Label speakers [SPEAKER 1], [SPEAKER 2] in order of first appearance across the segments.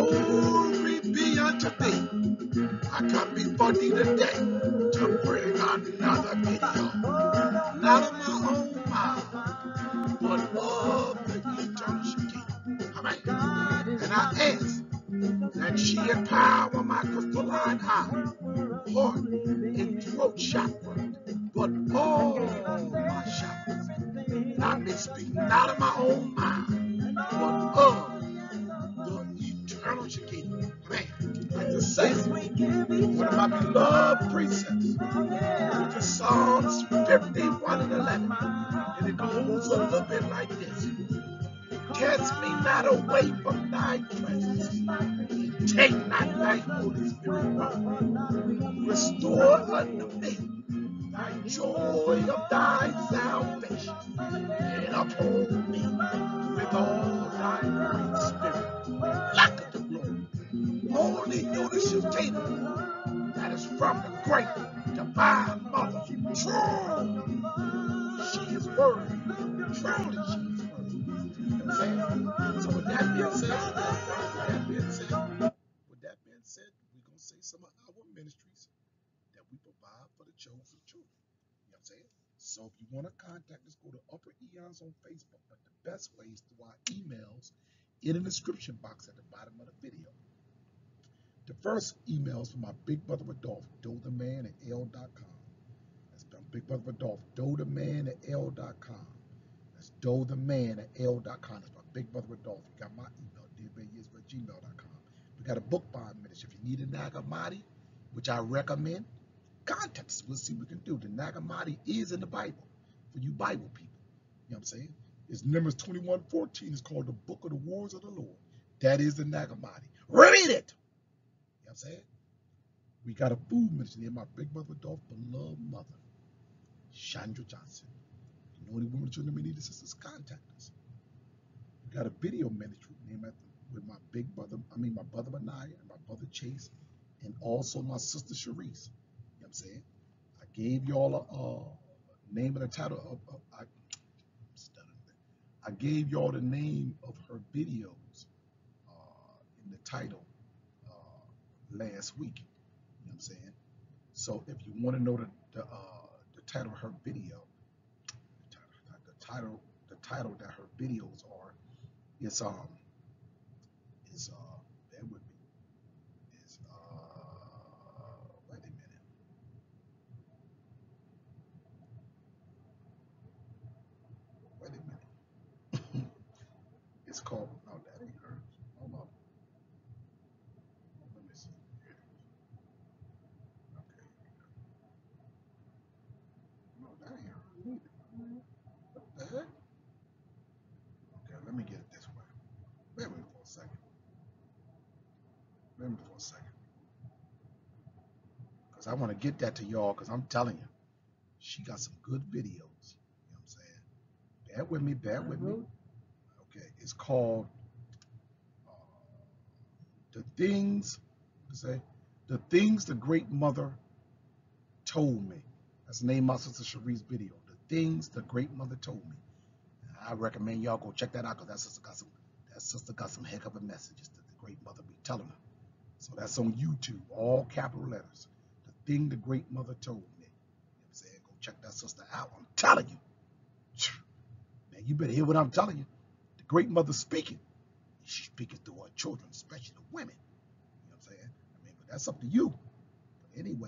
[SPEAKER 1] Glory be unto thee. I come before thee today to bring another video. Not of my own mind, but of the eternal Shekinah. Amen. And I ask that she empower my crystalline eye, heart, and throat chakra, but all my chakras. And I may speak not of my own mind, but of the eternal Shekinah. Amen. Like the saints, one of my beloved precepts, which is Psalms 51 and 11. And it goes a little bit like this. Cast me not away from thy presence. Take not thy Holy Spirit from me. Restore unto me thy joy of thy salvation. And uphold me with all thy great spirit. Lack of the glory. Only notice your table that is from the great divine mother. Truly, she is worthy. Truly, she is worthy. You know what I'm saying? So with that being said, we're going to say some of our ministries that we provide for the chosen children. You know what I'm saying? So if you want to contact us, go to Upper Eons on Facebook. But the best way is through our emails in the description box at the bottom of the video. The first email is from my big brother Rodolph, dotheman@l.com. That's my big brother Rodolph, dotheman@l.com. That's dotheman@l.com. That's my big brother Rodolph. You got my email, dearbabyisra@gmail.com. We got a book buying ministry. If you need a Nag Hammadi, which I recommend, contact us. We'll see what we can do. The Nag Hammadi is in the Bible for you Bible people. You know what I'm saying? It's Numbers 21:14. It's called the Book of the Wars of the Lord. That is the Nag Hammadi. Read it. You know what I'm saying? We got a food ministry near my big brother Rodolph's beloved mother, Chandra Johnson. You know any women, children, may need assistance, contact us. We got a video ministry named with my my brother Benaiah and my brother Chase, and also my sister Sharice. You know what I'm saying? I gave y'all a name and a title I gave y'all the name of her videos in the title last week. You know what I'm saying? So if you want to know the title of her video, the title that her videos are, it's bear with me. It's wait a minute. Wait a minute. It's called, no, that ain't hers. Hold on. Let me see. Okay. No, that ain't hers either. What the heck? Okay, let me get it this way. Bear with me for a second. Bear with me for a second. Because I want to get that to y'all, because I'm telling you, she got some good videos. You know what I'm saying? Bear with me, bear with me. Okay, it's called The Things the Great Mother Told Me. That's the name of my sister Sharice's video. The Things the Great Mother Told Me. And I recommend y'all go check that out, because that sister got some heck of a messages that the Great Mother be telling her. So that's on YouTube, all capital letters. The Thing the Great Mother Told Me. You know what I'm saying? Go check that sister out. I'm telling you. Man, you better hear what I'm telling you. The Great Mother speaking. She's speaking to her children, especially the women. You know what I'm saying? I mean, but that's up to you. But anyway,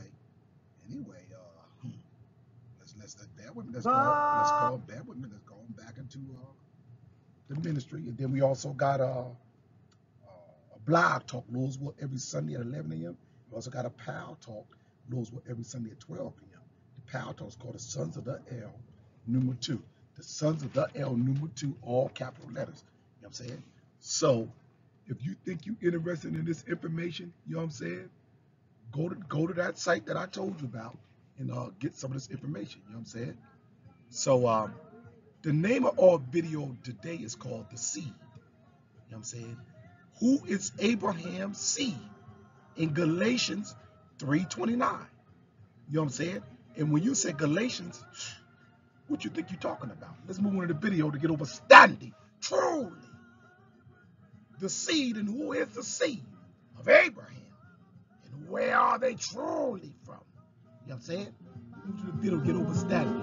[SPEAKER 1] let's bear with me. Let's go back into the ministry. And then we also got a blog talk, Louisville, every Sunday at 11 a.m. We also got a PAL talk, Louisville, every Sunday at 12 p.m. The PAL talk is called the Sons of the L, number 2. The Sons of the L, number 2, all capital letters. You know what I'm saying? So if you think you're interested in this information, you know what I'm saying, go to that site that I told you about and get some of this information. You know what I'm saying? So the name of our video today is called The Seed. You know what I'm saying? Who is Abraham's seed? In Galatians 3:29. You know what I'm saying? And when you say Galatians, what you think you're talking about? Let's move on to the video to get understanding. Truly, the seed, and who is the seed of Abraham, and where are they truly from? You know what I'm saying? They don't get overstatic.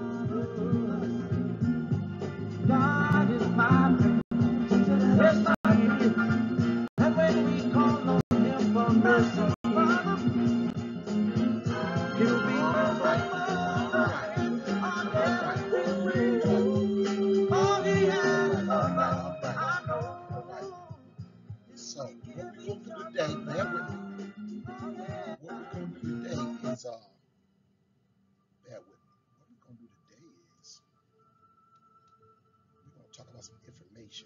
[SPEAKER 1] God is my friend. Yes, and when we call on him for mercy, he'll be all right. All right. All he has, all right. So what we're going to do today, bear with me. What we're going to do today is, bear with me. What we're going to do today is, we're going to talk about some information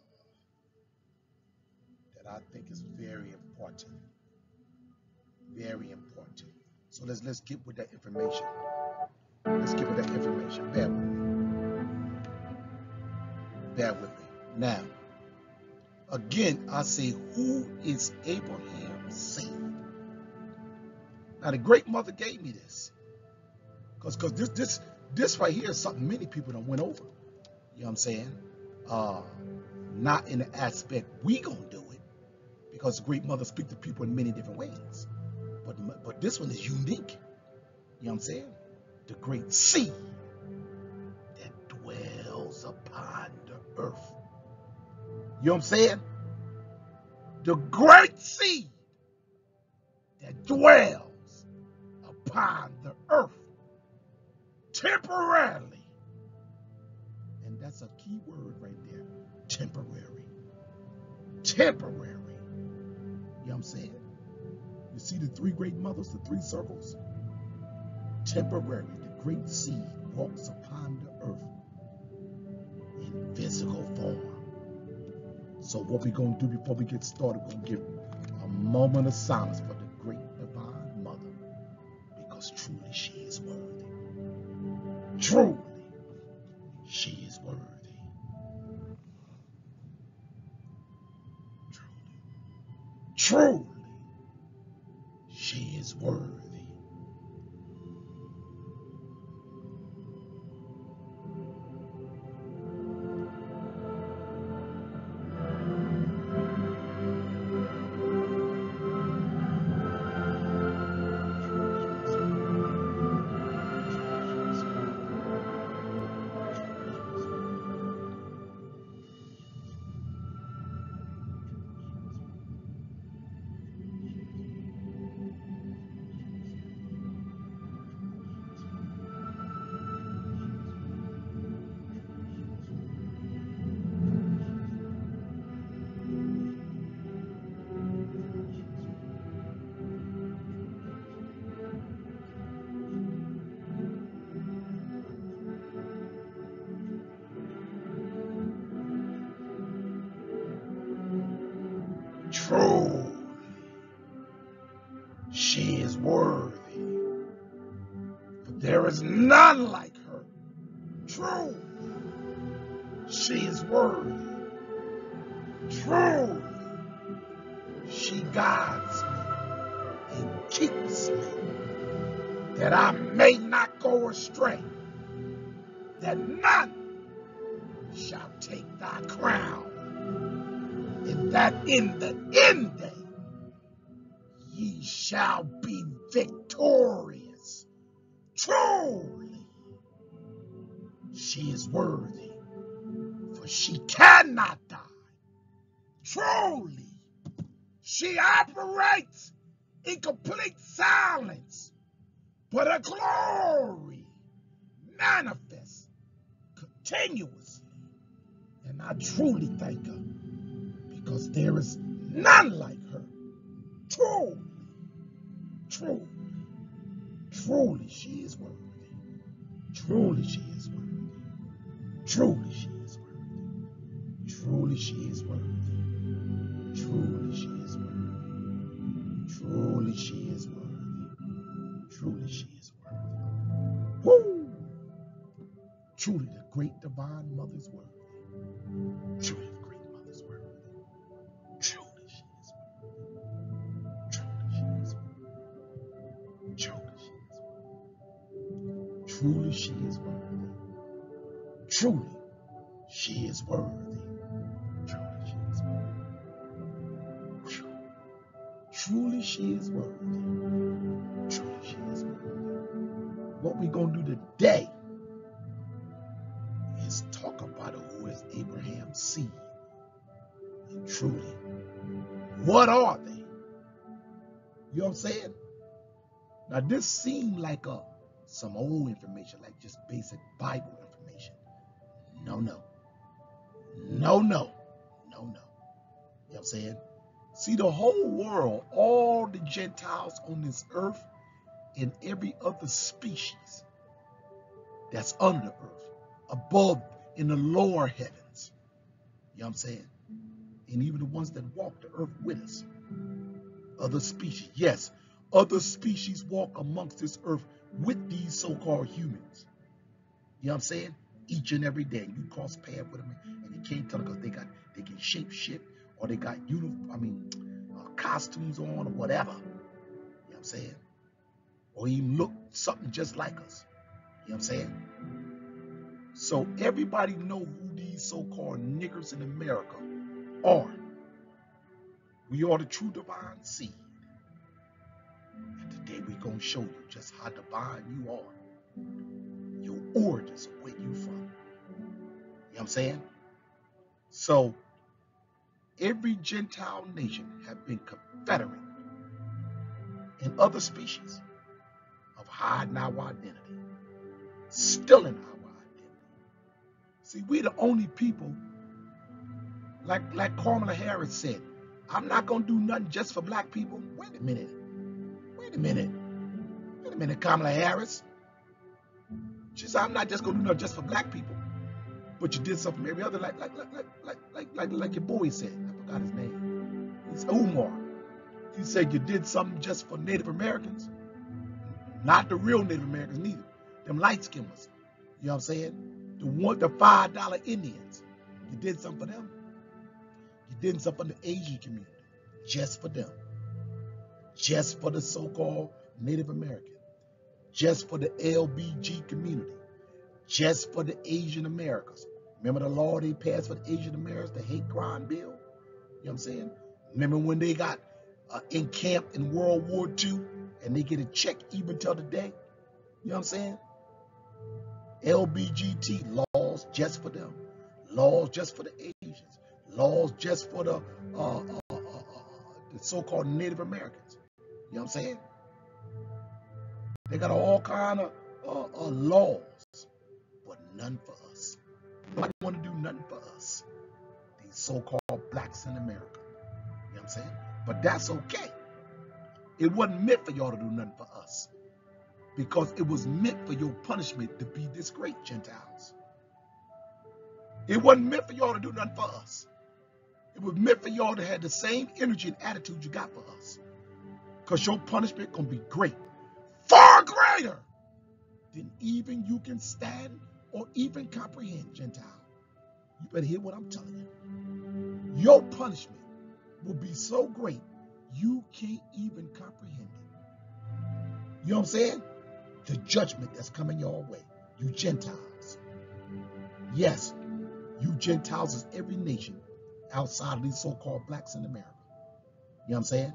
[SPEAKER 1] that I think is very important. Very important. So let's get with that information. Let's get with that information. Bear with me. Bear with me. Now, again, I say, who is Abraham's seed? Now, the great mother gave me this, because this right here is something many people don't went over. You know what I'm saying? Not in the aspect we gonna do it, because the great mother speaks to people in many different ways. But this one is unique. You know what I'm saying? The great seed that dwells upon the earth. You know what I'm saying? The great seed that dwells upon the earth temporarily. And that's a key word right there. Temporary. Temporary. You know what I'm saying? You see the three great mothers, the three circles? Temporary. The great seed walks upon the earth in physical form. So what we're going to do before we get started, we're going to give a moment of silence for the great divine mother, because truly she is worthy. Truly she is worthy. Truly she is worthy. Truly she is worthy. For there is none like her. Truly she is worthy. Truly she guides me and keeps me, that I may not go astray, that none shall take thy crown, and that in the end day ye shall be victorious. Truly she is worthy, for she cannot die. Truly she operates in complete silence, but her glory manifests continuously. And I truly thank her, because there is none like her. Truly, truly, truly she is worthy. Truly she is worthy. Truly she is worthy. Truly she is worthy. Truly she is worthy. Truly she is worthy. Truly she is worthy. Woo! Truly the great divine mother's worthy. Truly the great mother's worthy. Truly she is worthy. Truly she is worthy. Truly she is worthy. Truly she is worthy. Truly she is worthy. Truly she is worthy. Truly she is worthy. Truly she is worthy. What we're going to do today is talk about who is Abraham's seed. And truly, what are they? You know what I'm saying? Now this seemed like some old information, like just basic Bible information. No, no. No, no. No, no. You know what I'm saying? See, the whole world, all the Gentiles on this earth and every other species that's under the earth, above in the lower heavens. You know what I'm saying? And even the ones that walk the earth with us. Other species. Yes, other species walk amongst this earth with these so-called humans. You know what I'm saying? Each and every day. You cross paths with them and you can't tell them because they can shape shit or they got costumes on or whatever. You know what I'm saying? Or even look something just like us. You know what I'm saying? So everybody know who these so-called niggers in America are. We are the true divine seed. And today we're going to show you just how divine you are. Your origins, where you from. You know what I'm saying? So every Gentile nation have been confederate in other species of hiding our identity, stealing our identity. See, we the only people, like Kamala Harris said, I'm not going to do nothing just for black people. Wait a minute. Wait a minute. Wait a minute, Kamala Harris. She said, I'm not just going to do nothing just for black people. But you did something for every other, like your boy said. I forgot his name. It's Umar. He said you did something just for Native Americans. Not the real Native Americans neither. Them light-skinned ones. You know what I'm saying? The $5 Indians. You did something for them. You did something for the Asian community. Just for them. Just for the so-called Native American. Just for the LBG community. Just for the Asian Americans. Remember the law they passed for the Asian Americans, the hate crime bill? You know what I'm saying? Remember when they got encamped in World War II and they get a check even till today? You know what I'm saying? LBGT laws just for them. Laws just for the Asians. Laws just for the so-called Native Americans. You know what I'm saying? They got all kind of laws, but none for us. Nobody want to do nothing for us. These so-called blacks in America. You know what I'm saying? But that's okay. It wasn't meant for y'all to do nothing for us. Because it was meant for your punishment to be this great, Gentiles. It wasn't meant for y'all to do nothing for us. It was meant for y'all to have the same energy and attitude you got for us. Because your punishment going to be great. Far greater than even you can stand or even comprehend, Gentile. You better hear what I'm telling you. Your punishment will be so great, you can't even comprehend it. You know what I'm saying? The judgment that's coming your way. You Gentiles. Yes, you Gentiles is every nation outside of these so-called blacks in America. You know what I'm saying?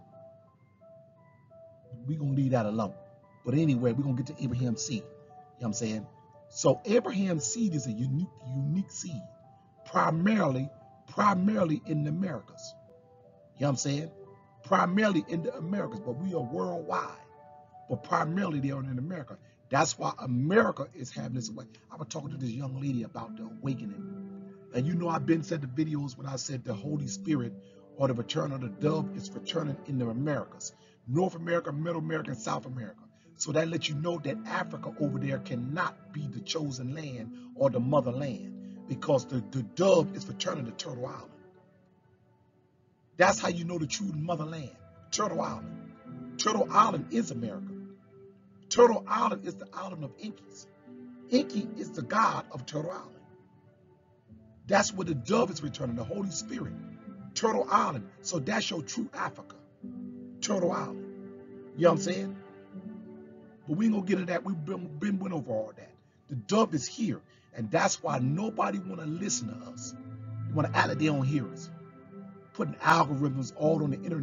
[SPEAKER 1] We're going to leave that alone. But anyway, we're going to get to Abraham's seed. You know what I'm saying? So Abraham's seed is a unique seed. Primarily in the Americas. You know what I'm saying? Primarily in the Americas, but we are worldwide. But primarily they are in America. That's why America is having this way. I was talking to this young lady about the awakening. And you know I've been said the videos when I said the Holy Spirit or the return of the dove is returning in the Americas. North America, Middle America, and South America. So that lets you know that Africa over there cannot be the chosen land or the motherland because the dove is returning to Turtle Island. That's how you know the true motherland, Turtle Island. Turtle Island is America. Turtle Island is the island of Incas. Inky is the god of Turtle Island. That's where the dove is returning, the Holy Spirit. Turtle Island. So that's your true Africa. Turtle Island. You know what I'm saying? But we ain't gonna get into that. We've been went over all that. The dove is here. And that's why nobody wanna listen to us. They wanna act like they don't hear us. Putting algorithms all on the internet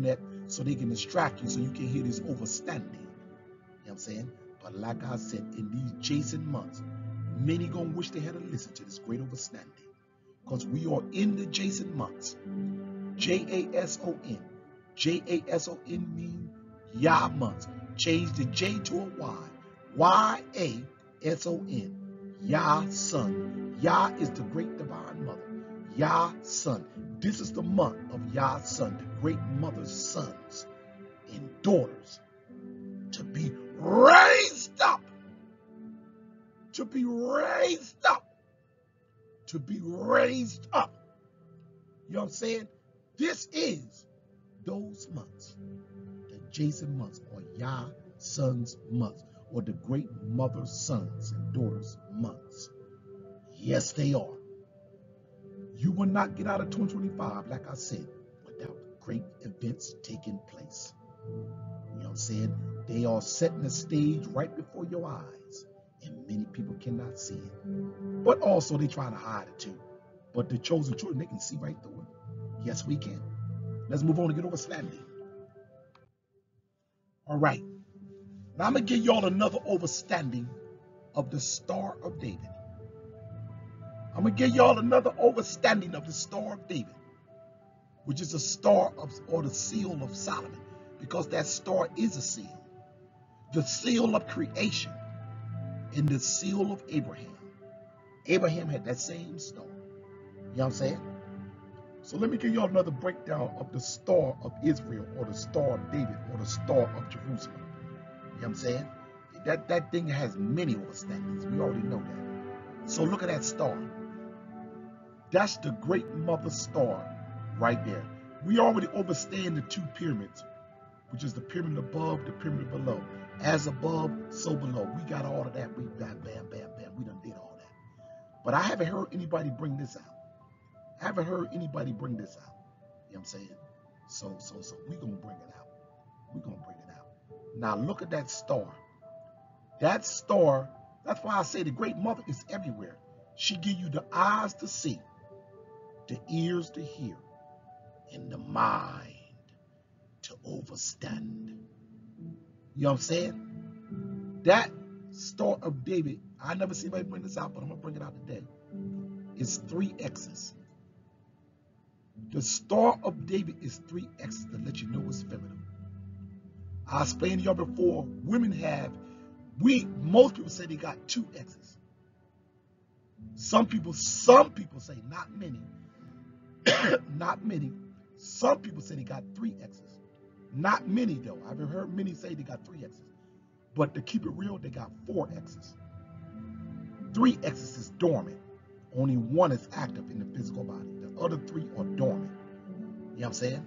[SPEAKER 1] so they can distract you so you can hear this overstanding. You know what I'm saying? But like I said, in these Jason months, many gonna wish they had to listen to this great overstanding. Because we are in the Jason months. Jason. Jason mean Yah months. Change the J to a Y. Yason. Yah son. Yah is the great divine mother. Yah son. This is the month of Yah son, the great mother's sons and daughters, to be raised up. To be raised up. To be raised up. You know what I'm saying? This is those months, the Jason months, or Yah sons months, or the great mother's sons and daughters months. Yes, they are. You will not get out of 2025, like I said, without great events taking place. You know what I'm saying? They are setting the stage right before your eyes, and many people cannot see it. But also, they trying to hide it too. But the chosen children, they can see right through it. Yes, we can. Let's move on to get over Slandy. All right. Now I'm going to give y'all another overstanding of the Star of David. I'm going to give y'all another overstanding of the Star of David, which is a star of, or the seal of Solomon, because that star is a seal. The seal of creation and the seal of Abraham. Abraham had that same star. You know what I'm saying? So let me give y'all another breakdown of the Star of Israel, or the Star of David, or the Star of Jerusalem. You know what I'm saying? That thing has many overstandings. We already know that. So look at that star. That's the great mother star right there. We already overstand the two pyramids, which is the pyramid above, the pyramid below. As above, so below. We got all of that. We bam, bam, bam, bam. We done did all that. But I haven't heard anybody bring this out. I haven't heard anybody bring this out. You know what I'm saying? So we're going to bring it out. We're going to bring it out. Now look at that star. That star, that's why I say the great mother is everywhere. She give you the eyes to see, the ears to hear, and the mind to overstand. You know what I'm saying? That Star of David, I never see anybody bring this out, but I'm going to bring it out today. It's 3 X's. The Star of David is 3 X's to let you know it's feminine. I explained to y'all before, women have, most people say they got 2 X's. Some people say, not many, not many. Some people say they got 3 X's. Not many though. I've heard many say they got 3 X's. But to keep it real, they got 4 X's. 3 X's is dormant. Only 1 is active in the physical body. The other 3 are dormant. You know what I'm saying?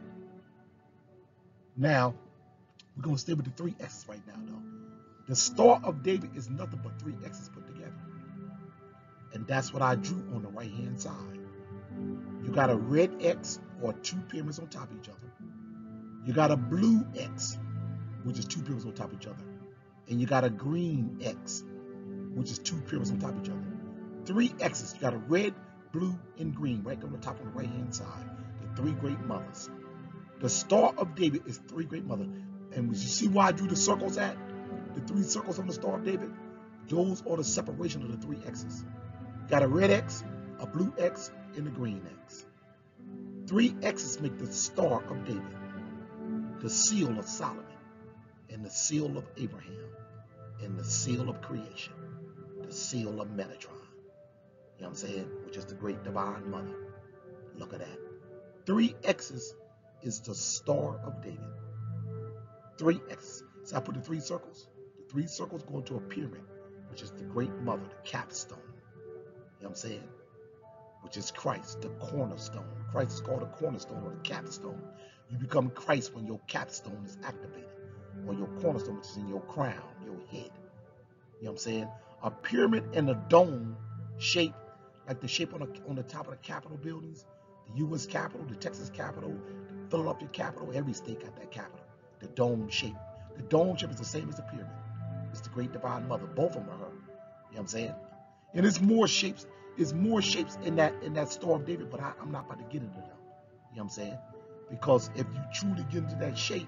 [SPEAKER 1] Now, we're going to stay with the 3 X's right now though. The Star of David is nothing but 3 X's put together. And that's what I drew on the right-hand side. You got a red X, or 2 pyramids on top of each other. You got a blue X, which is 2 pyramids on top of each other. And you got a green X, which is 2 pyramids on top of each other. 3 X's. You got a red, blue, and green right on the top on the right-hand side. The 3 great mothers. The Star of David is 3 great mothers. And you see why I drew the circles at? The 3 circles on the Star of David? Those are the separation of the 3 X's. Got a red X, a blue X, and a green X. 3 X's make the Star of David, the seal of Solomon, and the seal of Abraham, and the seal of creation, the seal of Metatron. You know what I'm saying? Which is the great divine mother. Look at that. 3 X's is the Star of David. 3 X's. So I put the 3 circles. The 3 circles go into a pyramid, which is the great mother, the capstone. You know what I'm saying? Which is Christ, the cornerstone. Christ is called the cornerstone or the capstone. You become Christ when your capstone is activated, or your cornerstone, which is in your crown, your head. You know what I'm saying? A pyramid and a dome shape, like the shape on the top of the Capitol buildings, the U.S. Capitol, the Texas Capitol, the Philadelphia Capitol, every state got that Capitol. The dome shape. The dome shape is the same as the pyramid. It's the great divine mother. Both of them are her. You know what I'm saying? And it's more shapes. It's more shapes in that Star of David, but I'm not about to get into them. You know what I'm saying? Because if you truly get into that shape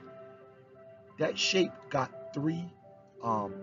[SPEAKER 1] got three, um,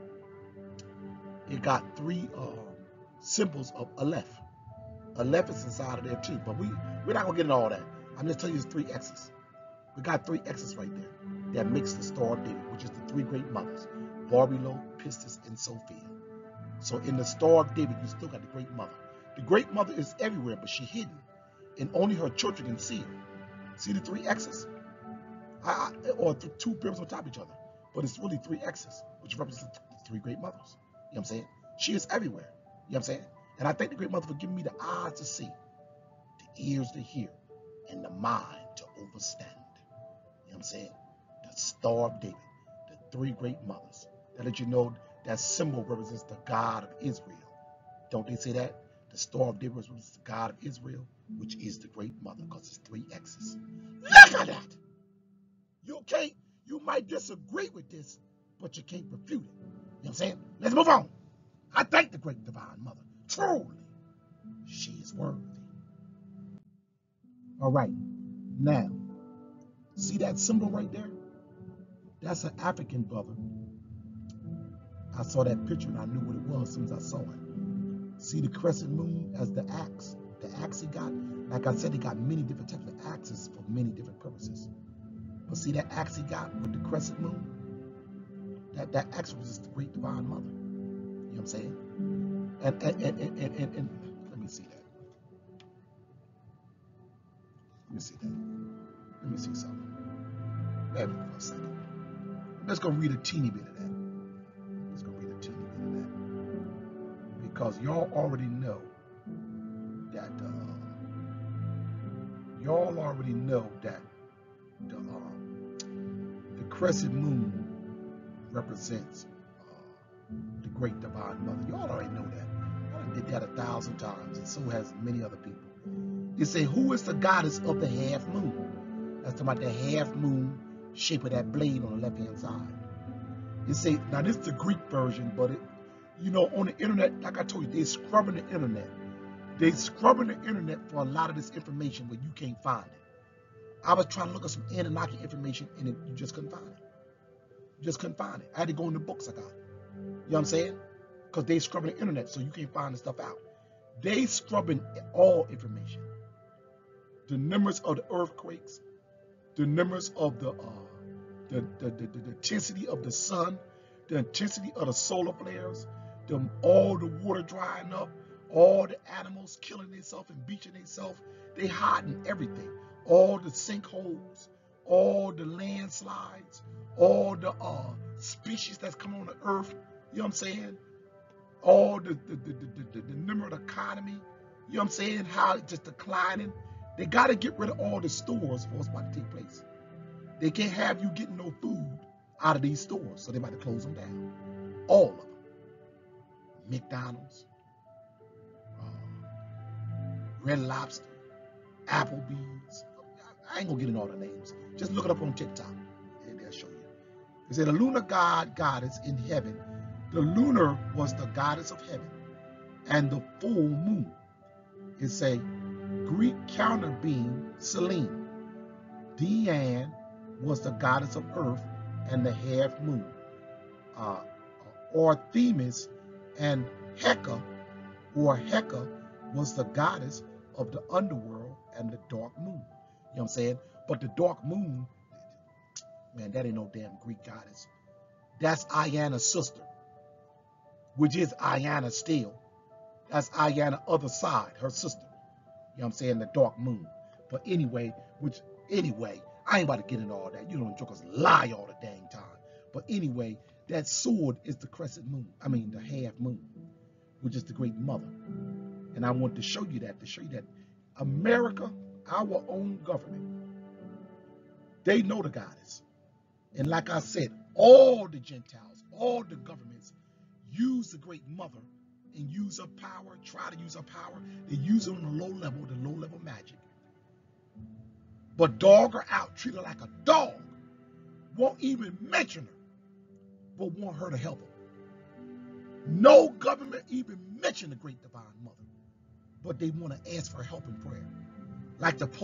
[SPEAKER 1] symbols of Aleph. Aleph is inside of there too, but we're not gonna get into all that. I'm just telling you it's 3 X's. We got 3 X's right there that makes the Star of David, which is the 3 great mothers, Barbelo, Pistis, and Sophia. So in the Star of David, you still got the great mother. The great mother is everywhere, but she's hidden, and only her children can see her. See the 3 X's? Or 2 pyramids on top of each other, but it's really 3 X's, which represent the 3 great mothers. You know what I'm saying? She is everywhere. You know what I'm saying? And I thank the great mother for giving me the eyes to see, the ears to hear, and the mind to understand. You know what I'm saying? The Star of David, the 3 great mothers. That let you know that symbol represents the God of Israel. Don't they say that? The Star of David represents the God of Israel, which is the great mother, because it's 3 X's. Look at that! You might disagree with this, but you can't refute it. You know what I'm saying? Let's move on. I thank the great divine mother. Truly, she is worthy. All right. Now, see that symbol right there? That's an African brother. I saw that picture and I knew what it was as soon as I saw it. See the crescent moon as the axe? The axe he got? Like I said, he got many different types of axes for many different purposes. But see that axe he got with the crescent moon? That axe was just the great divine mother. You know what I'm saying? And let me see that. Let me see that. Let me see something. Wait a minute for a second. I'm just going to read a teeny bit of that. I'm just going to read a teeny bit of that. Because y'all already know that, the crescent moon represents the great divine mother. Y'all already know that. I did that 1,000 times, and so has many other people. They say, who is the goddess of the half moon? That's talking about the half moon shape of that blade on the left-hand side. They say, now this is the Greek version, but on the internet, like I told you, they're scrubbing the internet. They're scrubbing the internet for a lot of this information, but you can't find it. I was trying to look at some Anunnaki information, and you just couldn't find it. You just couldn't find it. I had to go in the books I got. You know what I'm saying? Because they scrubbing the internet, so you can't find the stuff out. They scrubbing all information. The numbers of the earthquakes, the numbers of the intensity of the sun, the intensity of the solar flares, all the water drying up, all the animals killing themselves and beaching themselves. They hiding everything. All the sinkholes, all the landslides, all the species that's come on the earth. You know what I'm saying? All the number of the economy. You know what I'm saying? How it's just declining. They got to get rid of all the stores for what's about to take place. They can't have you getting no food out of these stores, so they're about to close them down. All of them. McDonald's, Red Lobster, Applebee's. I ain't gonna get in all the names. Just look it up on TikTok, and they'll show you. They say the lunar goddess in heaven. The lunar was the goddess of heaven, and the full moon. It's a Greek counter being Selene. Dian was the goddess of earth and the half moon. Artemis and Heka, was the goddess of the underworld and the dark moon. You know what I'm saying? But the dark moon, man, that ain't no damn Greek goddess. That's Ayana's sister, which is Ayana still. That's Ayana's other side, her sister. You know what I'm saying? The dark moon. But anyway, I ain't about to get into all that. You know, jokers lie all the dang time. But anyway, that sword is the crescent moon. I mean, the half moon, which is the great mother. And I want to show you that, America, our own government, they know the goddess. And like I said, all the Gentiles, all the governments use the great mother and use her power, try to use her power. They use her on the low level magic. But dog her out, treat her like a dog. Won't even mention her, but want her to help her. No government even mention the great divine mother, but they want to ask for help in prayer. Like the Pope,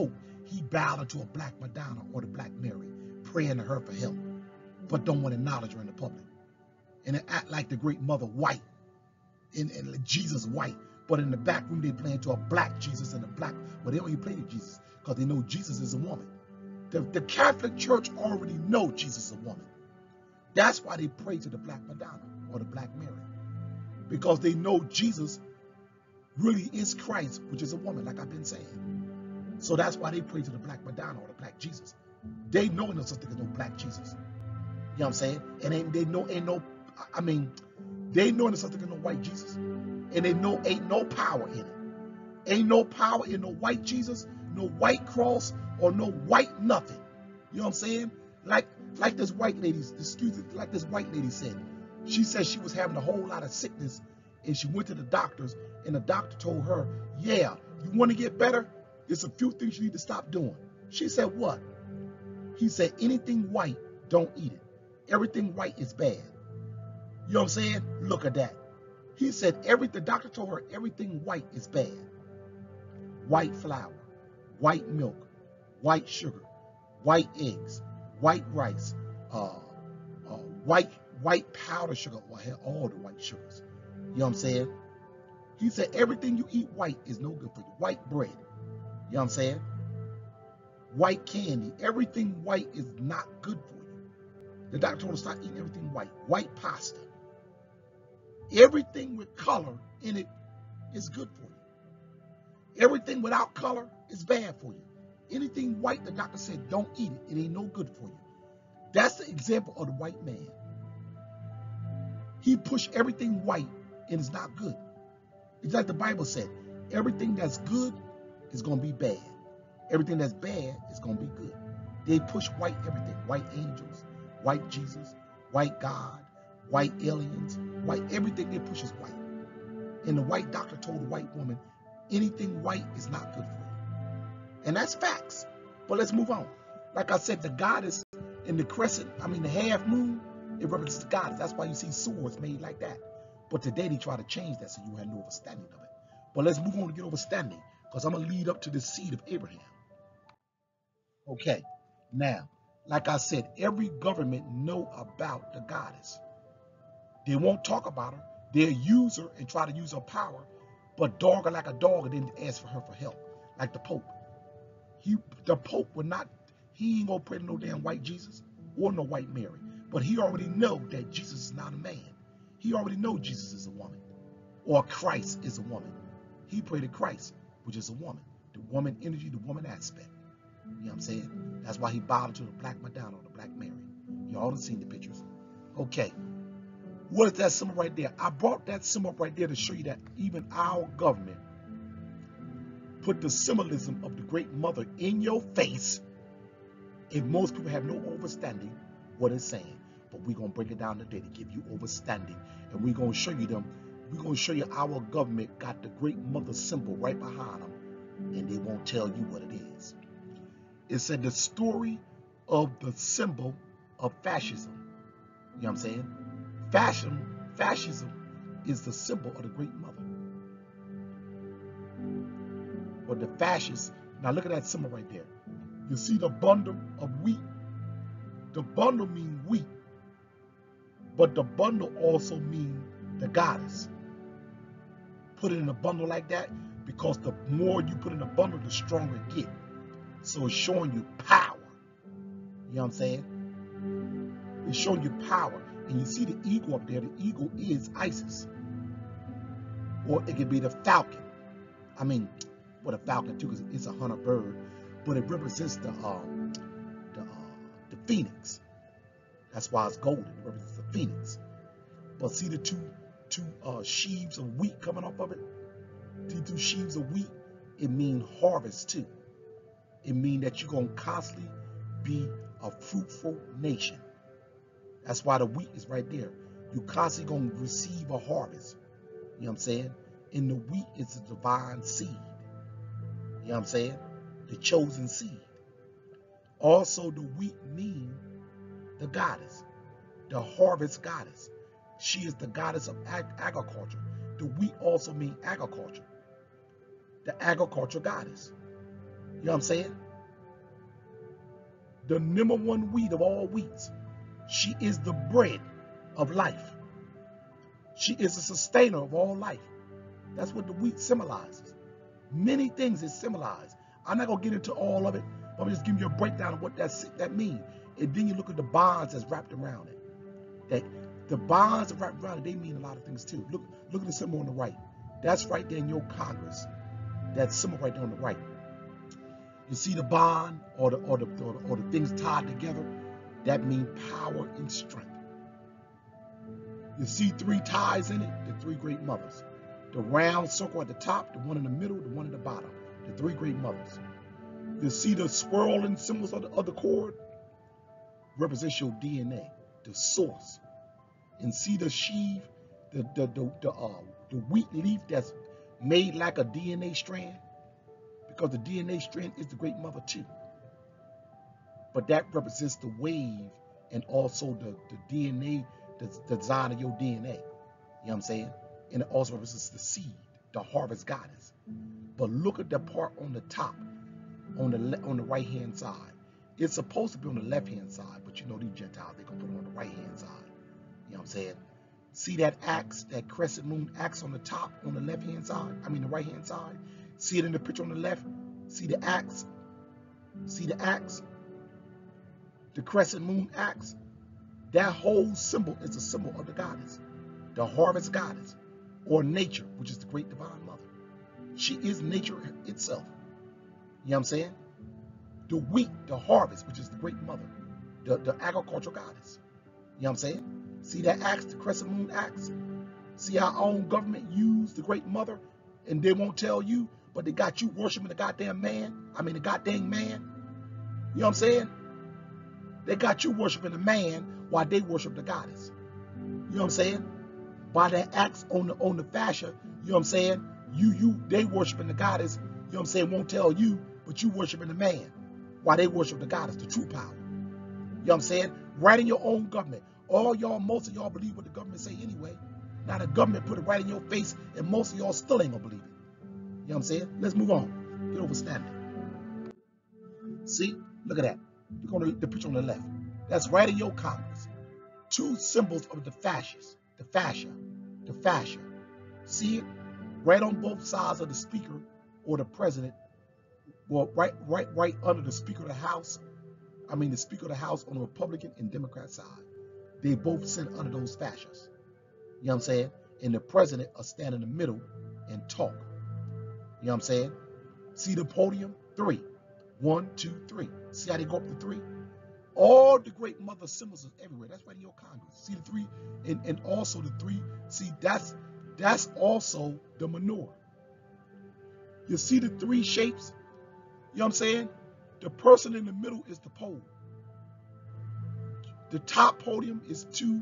[SPEAKER 1] he bowed into a black Madonna or the black Mary, praying to her for help, but don't want to acknowledge her in the public. And they act like the great mother white, and Jesus white, but in the back room they playing to a black Jesus and a black, well, they don't even play to Jesus because they know Jesus is a woman. The Catholic Church already know Jesus is a woman. That's why they pray to the black Madonna or the black Mary, because they know Jesus really is Christ, which is a woman, like I've been saying. So that's why they pray to the black Madonna or the black Jesus. They know no such thing as no black Jesus. You know what I'm saying? And they know they know there's such thing as no white Jesus. And they know ain't no power in it. Ain't no power in no white Jesus, no white cross, or no white nothing. You know what I'm saying? Like this white lady, like this white lady said. She said she was having a whole lot of sickness, and she went to the doctors, and the doctor told her, yeah, you want to get better? There's a few things you need to stop doing. She said, what? He said, anything white, don't eat it. Everything white is bad. You know what I'm saying? Look at that. He said, the doctor told her everything white is bad. White flour, white milk, white sugar, white eggs, white rice, white powder sugar, all the white sugars. You know what I'm saying? He said everything you eat white is no good for you. White bread. You know what I'm saying? White candy. Everything white is not good for you. The doctor told us to stop eating everything white. White pasta. Everything with color in it is good for you. Everything without color is bad for you. Anything white, the doctor said, don't eat it. It ain't no good for you. That's the example of the white man. He pushed everything white and it's not good. It's like the Bible said, everything that's good is going to be bad. Everything that's bad is going to be good. They push white everything. White angels, white Jesus, white God, white aliens, white everything they push is white. And the white doctor told the white woman, anything white is not good for you. And that's facts. But let's move on. Like I said, the goddess in the crescent, the half moon, it represents the goddess. That's why you see swords made like that. But today they try to change that so you have no understanding of it. But let's move on to get understanding, because I'm going to lead up to the seed of Abraham. Okay, now, like I said, every government know about the goddess. They won't talk about her. They'll use her and try to use her power, but dog her like a dog and then ask for her for help, like the Pope. The Pope would not, he ain't gonna pray to no damn white Jesus or no white Mary, but he already know that Jesus is not a man. He already know Jesus is a woman, or Christ is a woman. He prayed to Christ, which is a woman, the woman energy, the woman aspect. You know what I'm saying? That's why he bowed to the black Madonna or the black Mary. You all have seen the pictures. Okay. What is that symbol right there? I brought that symbol right there to show you that even our government put the symbolism of the great mother in your face, if most people have no understanding what it's saying. But we're going to break it down today to give you understanding. And we're going to show you our government got the great mother symbol right behind them. And they won't tell you what it is. It said the story of the symbol of fascism. You know what I'm saying? Fascism is the symbol of the great mother. But the fascists, now look at that symbol right there. You see the bundle of wheat? The bundle means wheat, but the bundle also means the goddess. Put it in a bundle like that because the more you put in a bundle, the stronger it gets. So it's showing you power. You know what I'm saying? It's showing you power. And you see the eagle up there. The eagle is Isis. Or it could be the falcon. A falcon too, because it's a hunter bird. But it represents the phoenix. That's why it's golden. It represents the phoenix. But see the two sheaves of wheat coming off of it? The two sheaves of wheat, it means harvest too. It means that you're going to constantly be a fruitful nation. That's why the wheat is right there. You're constantly going to receive a harvest. You know what I'm saying? And the wheat is the divine seed. You know what I'm saying? The chosen seed. Also, the wheat means the goddess, the harvest goddess. She is the goddess of agriculture. The wheat also means agriculture. The agriculture goddess. You know what I'm saying? the number one wheat of all wheats. She is the bread of life. She is a sustainer of all life. That's what the wheat symbolizes. Many things it symbolizes. I'm not going to get into all of it, but I'm just giving you a breakdown of what that means. And then you look at the bonds that's wrapped around it. That the bonds that wrapped around it, they mean a lot of things too. Look at the symbol on the right. That's right there in your Congress. That symbol right there on the right. You see the bond or the things tied together. That means power and strength. You see three ties in it, the three great mothers. The round circle at the top, the one in the middle, the one at the bottom, the three great mothers. You see the swirling symbols of the cord, represents your DNA, the source. And see the sheave, the wheat leaf that's made like a DNA strand, because the DNA strand is the great mother too. But that represents the wave and also the DNA, the design of your DNA. You know what I'm saying? And it also represents the seed, the harvest goddess. But look at the part on the top, on the right hand side. It's supposed to be on the left hand side, but you know these Gentiles, they're gonna put it on the right hand side. You know what I'm saying? See that axe, that crescent moon axe on the top, on the left hand side? I mean the right hand side. See it in the picture on the left? See the axe? See the axe? The crescent moon axe? That whole symbol is a symbol of the goddess, the harvest goddess, or nature, which is the great divine mother. She is nature itself. You know what I'm saying? The wheat, the harvest, which is the great mother, the agricultural goddess. You know what I'm saying? See that axe, the crescent moon axe? See how our own government used the great mother, and they won't tell you, but they got you worshiping the goddamn man. I mean the goddamn man. You know what I'm saying? They got you worshiping the man while they worship the goddess. You know what I'm saying? By that axe on the fascia, you know what I'm saying? They worshiping the goddess, you know what I'm saying, won't tell you, but you worshiping the man while they worship the goddess, the true power. You know what I'm saying? Right in your own government. Most of y'all believe what the government say anyway. Now the government put it right in your face, and most of y'all still ain't gonna believe it. You know what I'm saying? Let's move on. Get over standing. See? Look at that. Look on the picture on the left. That's right in your Congress. Two symbols of the fascists. The fascia. The fascia. See it? Right on both sides of the speaker or the president. Well, right under the Speaker of the House. I mean the Speaker of the House on the Republican and Democrat side. They both sit under those fascists. You know what I'm saying? And the president will stand in the middle and talk. You know what I'm saying? See the podium? 3. 1, 2, 3. See how they go up to 3? All the great mother symbols is everywhere. That's right in your Congress. See the 3? And also the 3. See, that's also the menorah. You see the 3 shapes? You know what I'm saying? The person in the middle is the pole. The top podium is two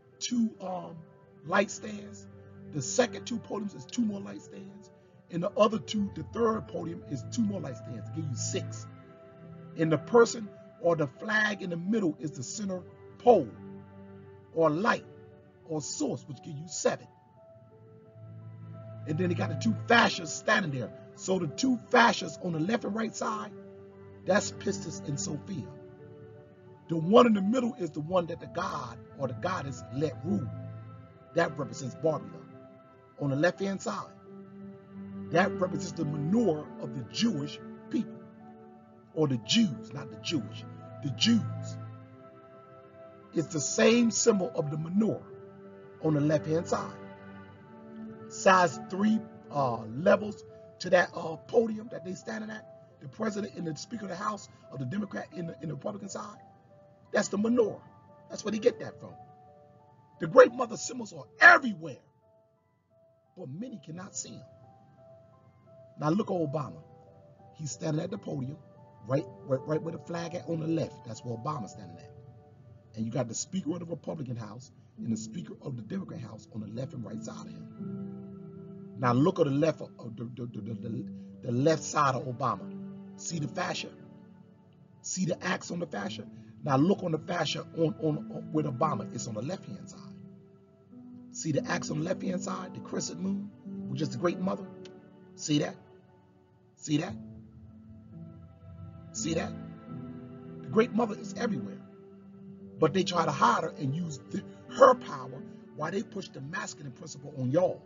[SPEAKER 1] light stands. The second 2 podiums is 2 more light stands. And the other 2, the third podium is 2 more light stands to give you 6. And the person or the flag in the middle is the center pole or light or source, which give you 7. And then they got the 2 fascias standing there. So the 2 fascias on the left and right side, that's Pistis and Sophia. The one in the middle is the one that the god or the goddess let rule. That represents Barbara. On the left-hand side, that represents the menorah of the Jewish people. Or the Jews, not the Jewish. The Jews. It's the same symbol of the menorah on the left-hand side. Size 3 levels to that podium that they standing at. The president and the Speaker of the House of the Democrat in the Republican side. That's the menorah. That's where they get that from. The great mother symbols are everywhere, but many cannot see them. Now look at Obama. He's standing at the podium, right where the flag at on the left. That's where Obama's standing at. And you got the Speaker of the Republican House and the Speaker of the Democrat House on the left and right side of him. Now look at the left of the left side of Obama. See the fascia? See the axe on the fascia? Now look on the fascia on with Obama. It's on the left-hand side. See the axe on the left-hand side, the crescent moon, which is the great mother? See that? See that? See that? The great mother is everywhere. But they try to hide her and use her power while they push the masculine principle on y'all.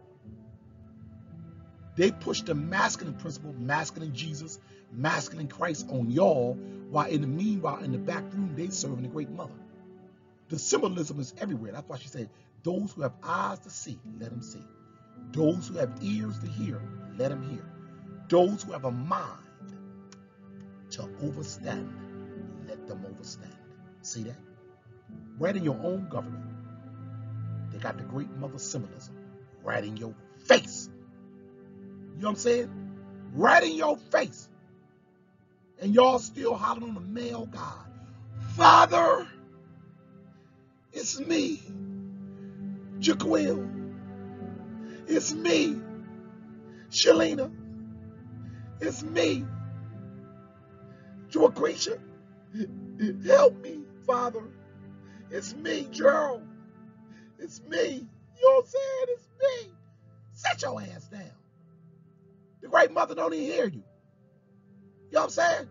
[SPEAKER 1] They push the masculine principle, masculine Jesus, masculine Christ on y'all, while in the meanwhile, in the back room, they serving the great mother. The symbolism is everywhere. That's why she said, those who have eyes to see, let them see. Those who have ears to hear, let them hear. Those who have a mind to overstand, let them overstand. See that? Right in your own government, they got the great mother symbolism right in your face. You know what I'm saying? Right in your face. And y'all still hollering on the male God. Father, it's me, Jaquil. It's me, Shalina. It's me, Joaquisha. Help me, Father. It's me, Gerald. It's me. You know what I'm saying? It's me. Set your ass down. The great mother don't even hear you. You know what I'm saying?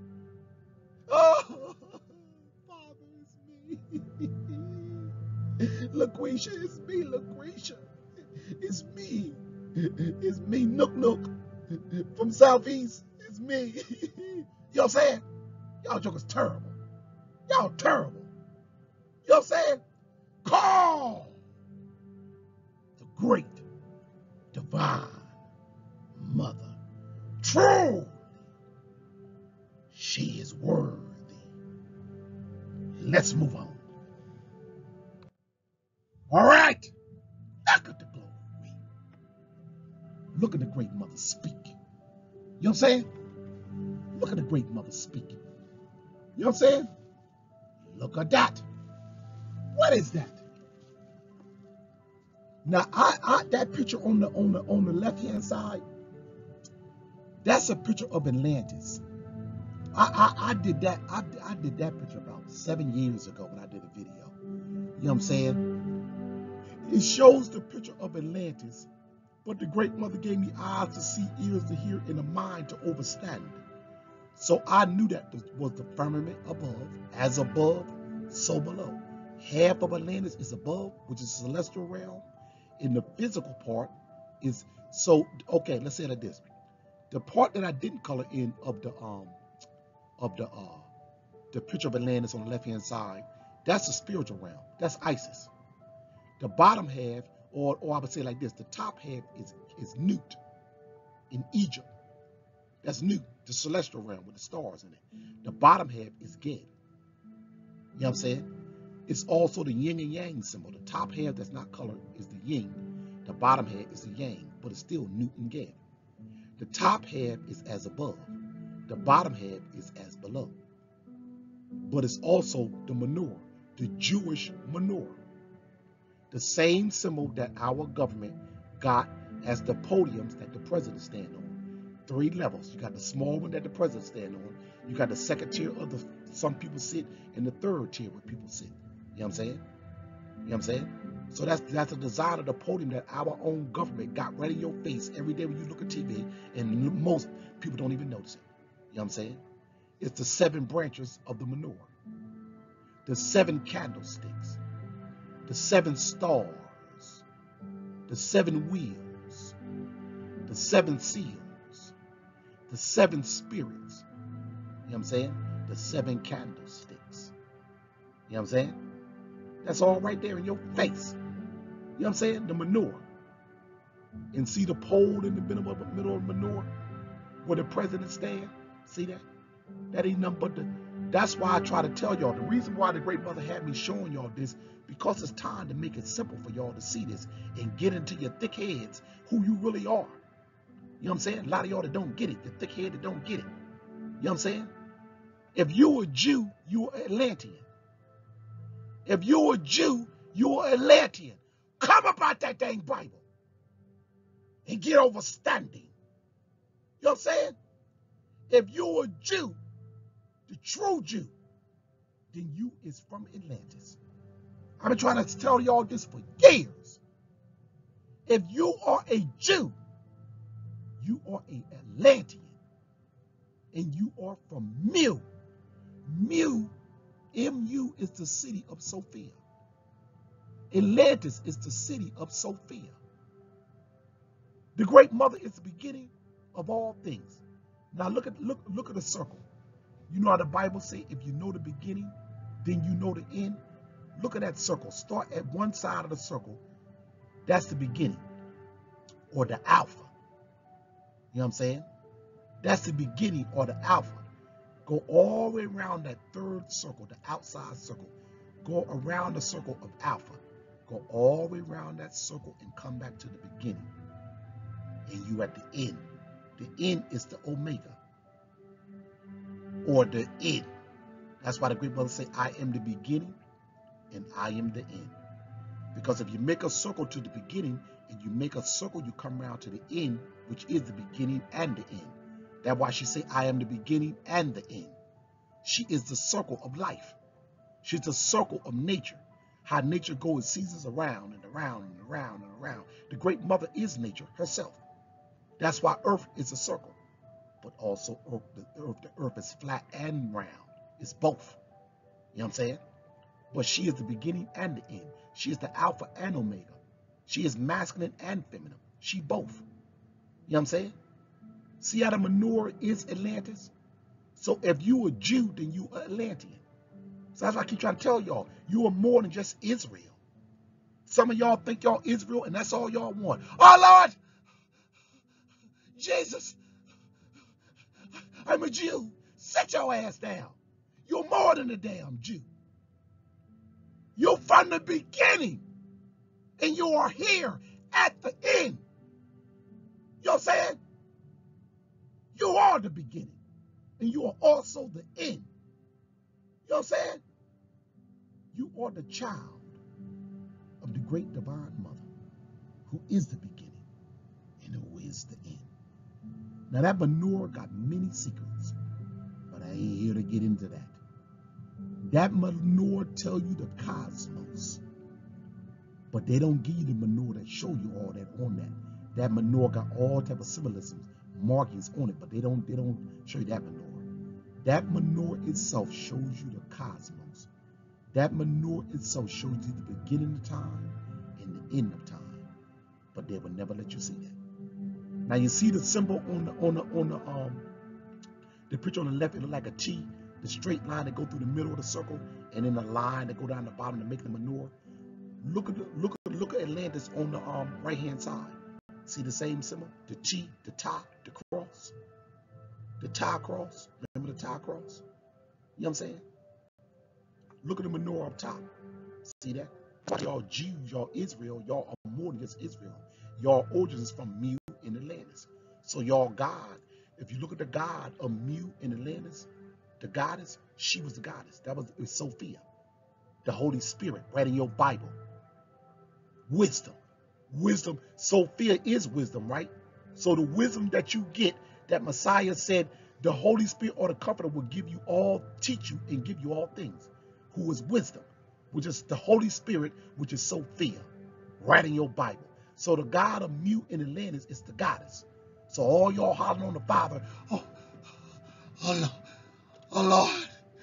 [SPEAKER 1] Oh, Father, it's me. LaQuisha, it's me, LaQuisha. It's me. It's me, Nook Nook from Southeast. It's me. You know what I'm saying? Y'all jokers terrible. Y'all terrible. You know what I'm saying? Call the great divine mother. True. She is worthy. Let's move on. All right. Look at the glory. Look at the great mother speak. You know what I'm saying? Look at the great mother speak. You know what I'm saying? Look at that. What is that? Now, that picture on the left hand side, that's a picture of Atlantis. I did that. I did that picture about 7 years ago when I did a video. You know what I'm saying? It shows the picture of Atlantis, but the great mother gave me eyes to see, ears to hear, and a mind to overstand. So I knew that was the firmament above, as above, so below. Half of Atlantis is above, which is celestial realm, and the physical part is so. Okay, let's say it like this: the part that I didn't color in of the picture of Atlantis on the left hand side, that's the spiritual realm. That's Isis. The bottom half, or I would say like this: the top half is Nut in Egypt. That's Nut, the celestial realm with the stars in it. The bottom half is Geb. You know what I'm saying? It's also the yin and yang symbol. The top half that's not colored is the yin. The bottom half is the yang, but it's still Nut and Geb. The top half is as above. The bottom half is as below. But it's also the menorah, the Jewish menorah. The same symbol that our government got as the podiums that the president stand on. 3 levels. You got the small one that the president stand on. You got the second tier of the some people sit, and the third tier where people sit. You know what I'm saying? You know what I'm saying? So that's the design of the podium that our own government got right in your face every day when you look at TV, and most people don't even notice it. You know what I'm saying? It's the 7 branches of the menorah, the 7 candlesticks, the 7 stars, the 7 wheels, the 7 seals, the 7 spirits. You know what I'm saying? The 7 candlesticks. You know what I'm saying? That's all right there in your face. You know what I'm saying? The menorah. And see the pole in the middle of the menorah where the president stands? See that? That ain't nothing but that's why I try to tell y'all. The reason why the great mother had me showing y'all this, because it's time to make it simple for y'all to see this and get into your thick heads who you really are. You know what I'm saying? A lot of y'all that don't get it, the thick head that don't get it. You know what I'm saying? If you're a Jew, you're Atlantean. If you're a Jew, you're Atlantean. Come about that dang Bible and get overstanding. You know what I'm saying? If you're a Jew, the true Jew, then you is from Atlantis. I've been trying to tell y'all this for years. If you are a Jew, you are an Atlantean. And you are from Mu. Mu, M-U, is the city of Sophia. Atlantis is the city of Sophia. The great mother is the beginning of all things. Now look at the circle. You know how the Bible says, if you know the beginning, then you know the end. Look at that circle. Start at one side of the circle. That's the beginning, or the alpha. You know what I'm saying? That's the beginning, or the alpha. Go all the way around that third circle, the outside circle. Go around the circle of alpha. Go all the way around that circle and come back to the beginning. And you at the end. The end is the omega, or the end. That's why the great mother say, I am the beginning and I am the end. Because if you make a circle to the beginning and you make a circle, you come around to the end, which is the beginning and the end. That's why she say, I am the beginning and the end. She is the circle of life. She's the circle of nature. How nature goes seasons around and around and around and around. The great mother is nature herself. That's why earth is a circle. But also the earth is flat and round. It's both. You know what I'm saying? But she is the beginning and the end. She is the alpha and omega. She is masculine and feminine. She both. You know what I'm saying? See how the menorah is Atlantis? So if you a Jew, then you are Atlantean. So that's why I keep trying to tell y'all, you are more than just Israel. Some of y'all think y'all Israel and that's all y'all want. Oh Lord, Jesus, I'm a Jew. Sit your ass down. You're more than a damn Jew. You're from the beginning. And you are here at the end. You know what I'm saying? You are the beginning. And you are also the end. You know what I'm saying? You are the child of the great divine mother, who is the beginning and who is the end. Now that menorah got many secrets, but I ain't here to get into that. That menorah tell you the cosmos, but they don't give you the menorah that show you all that on that. That menorah got all type of symbolisms, markings on it, but they don't show you that menorah. That menorah itself shows you the cosmos. That menorah itself shows you the beginning of time and the end of time, but they will never let you see that. Now you see the symbol on the picture on the left. It look like a T, the straight line that go through the middle of the circle, and then the line that go down the bottom to make the menorah. Look at Atlantis on the right hand side. See the same symbol, the T, the tie, the cross, the tie cross. Remember the tie cross? You know what I'm saying? Look at the menorah up top. See that? Y'all Jews, y'all Israel, y'all are more than just Israel. Y'all origins is from Mu and Atlantis. So y'all God, if you look at the God of Mu and Atlantis, the goddess, she was the goddess. That was Sophia, the Holy Spirit, right in your Bible. Wisdom. Wisdom. Sophia is wisdom, right? So the wisdom that you get, that Messiah said, the Holy Spirit or the Comforter will give you all, teach you and give you all things. Who is wisdom, which is the Holy Spirit, which is Sophia, right in your Bible. So the God of Mu and Atlantis is the goddess. So all y'all hollering on the Father, oh Lord, oh Lord,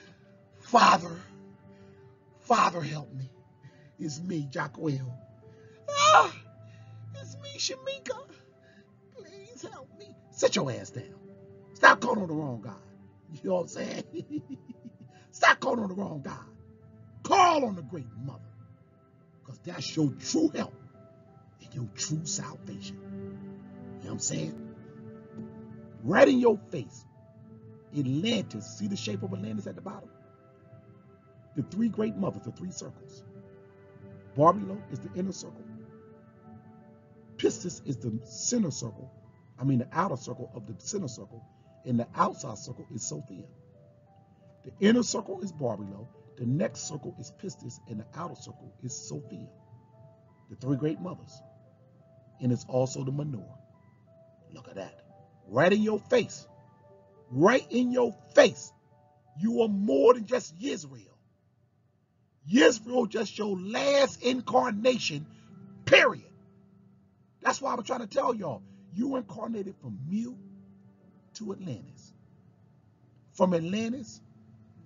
[SPEAKER 1] Father help me. It's me, Jacquel. Ah, it's me, Shamika. Please help me. Sit your ass down. Stop calling on the wrong God. You know what I'm saying? Stop calling on the wrong God. Call on the great mother. Because that's your true help and your true salvation. You know what I'm saying? Right in your face. Atlantis. See the shape of Atlantis at the bottom? The three great mothers, the three circles. Barbelo is the inner circle. Pistis is the center circle. I mean the outer circle of the center circle. And the outside circle is Sophia. The inner circle is Barbelo. The next circle is Pistis. And the outer circle is Sophia. The three great mothers. And it's also the menorah. Look at that. Right in your face. Right in your face. You are more than just Yisrael. Yisrael just your last incarnation, period. That's why I was trying to tell y'all. You incarnated from Mu to Atlantis. From Atlantis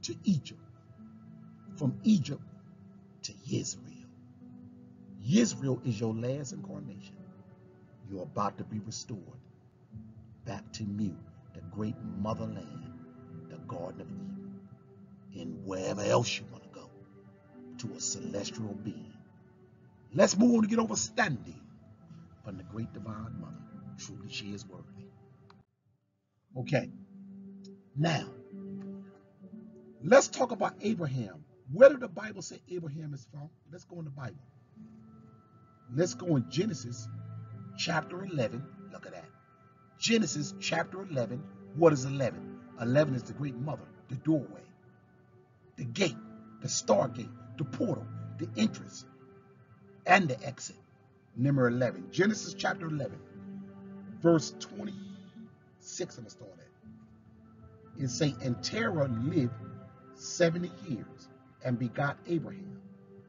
[SPEAKER 1] to Egypt, from Egypt to Israel. Israel is your last incarnation. You're about to be restored back to Mu, the great motherland, the Garden of Eden, and wherever else you want to go, to a celestial being. Let's move on to get understanding from the great divine mother. Truly, she is worthy. Okay, now, let's talk about Abraham. Where did the Bible say Abraham is from? Let's go in the Bible. Let's go in Genesis chapter 11. Look at that. Genesis chapter 11. What is 11? 11 is the great mother, the doorway, the gate, the stargate, the portal, the entrance, and the exit. Number 11. Genesis chapter 11, verse 26. I'm going to start at. It say, and Terah lived 70 years and begot Abraham,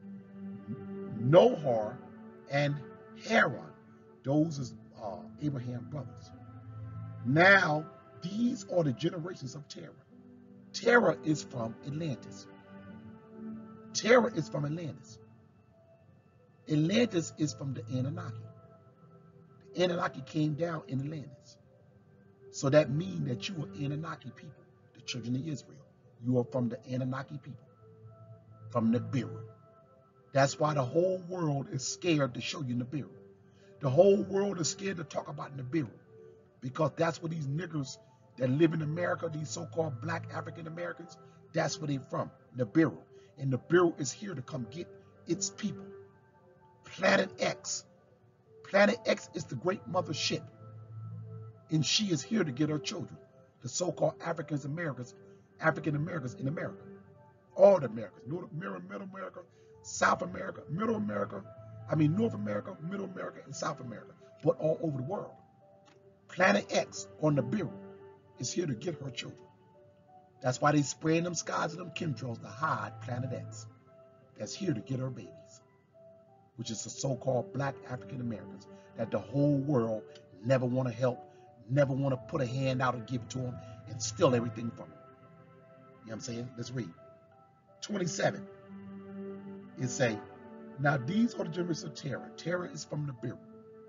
[SPEAKER 1] Nohar, and Haran. Those are Abraham's brothers. Now, these are the generations of Terah. Terah is from Atlantis. Terah is from Atlantis. Atlantis is from the Anunnaki. The Anunnaki came down in Atlantis. So that means that you are Anunnaki people, the children of Israel. You are from the Anunnaki people, from Nibiru. That's why the whole world is scared to show you Nibiru. The whole world is scared to talk about Nibiru, because that's where these niggers that live in America, these so-called black African Americans, that's where they're from, Nibiru. And Nibiru is here to come get its people. Planet X. Planet X is the great mother ship. And she is here to get her children, the so-called African Americans in America. All the Americas, Middle America, South America, North America, Middle America, and South America, but all over the world. Planet X on the Nibiru is here to get her children. That's why they spraying them skies and them chemtrails to hide Planet X. That's here to get her babies, which is the so-called black African Americans that the whole world never want to help, never want to put a hand out and give it to them and steal everything from them. You know what I'm saying? Let's read. 27. It say, now these are the generations of Terah. Terah is from the Nibiru,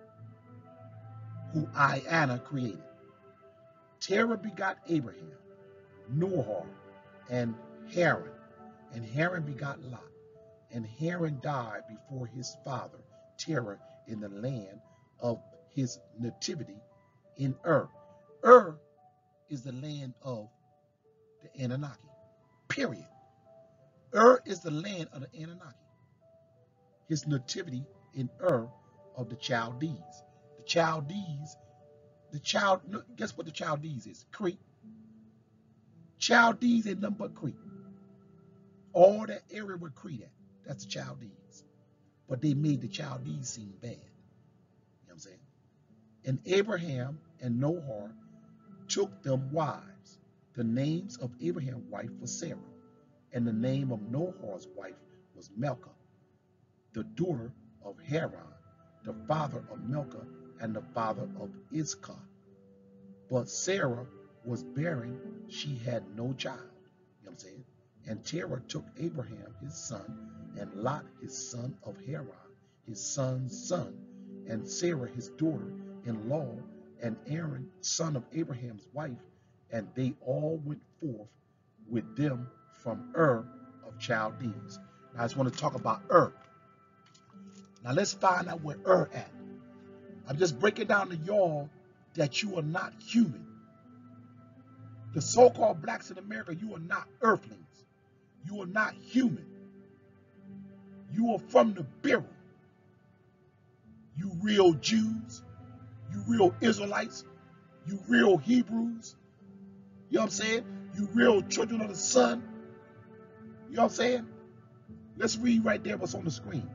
[SPEAKER 1] who Anna created. Terah begot Abraham, Nohar, and Haran. And Haran begot Lot. And Haran died before his father, Terah, in the land of his nativity in Ur. Ur is the land of the Anunnaki, period. Ur is the land of the Anunnaki. His nativity in Ur of the Chaldees. The Chaldees, guess what the Chaldees is? Crete. Chaldees ain't nothing but Crete. All that area where Crete at, that's the Chaldees. But they made the Chaldees seem bad. You know what I'm saying? And Abraham and Nohar took them wives. The names of Abraham's wife was Sarah, and the name of Nohar's wife was Milcah, the daughter of Haran, the father of Milcah and the father of Iscah. But Sarah was barren, she had no child. You know what I'm saying? And Terah took Abraham his son, and Lot his son of Haran, his son's son, and Sarah his daughter-in-law, and Aaron, son of Abraham's wife, and they all went forth with them from Ur of Chaldees. Now I just want to talk about Ur. Now let's find out where Ur at. I'm just breaking down to y'all that you are not human. The so-called blacks in America, you are not earthlings. You are not human. You are from the Nibiru. You real Jews. You real Israelites. You real Hebrews. You know what I'm saying? You real children of the sun. You know what I'm saying? Let's read right there what's on the screen.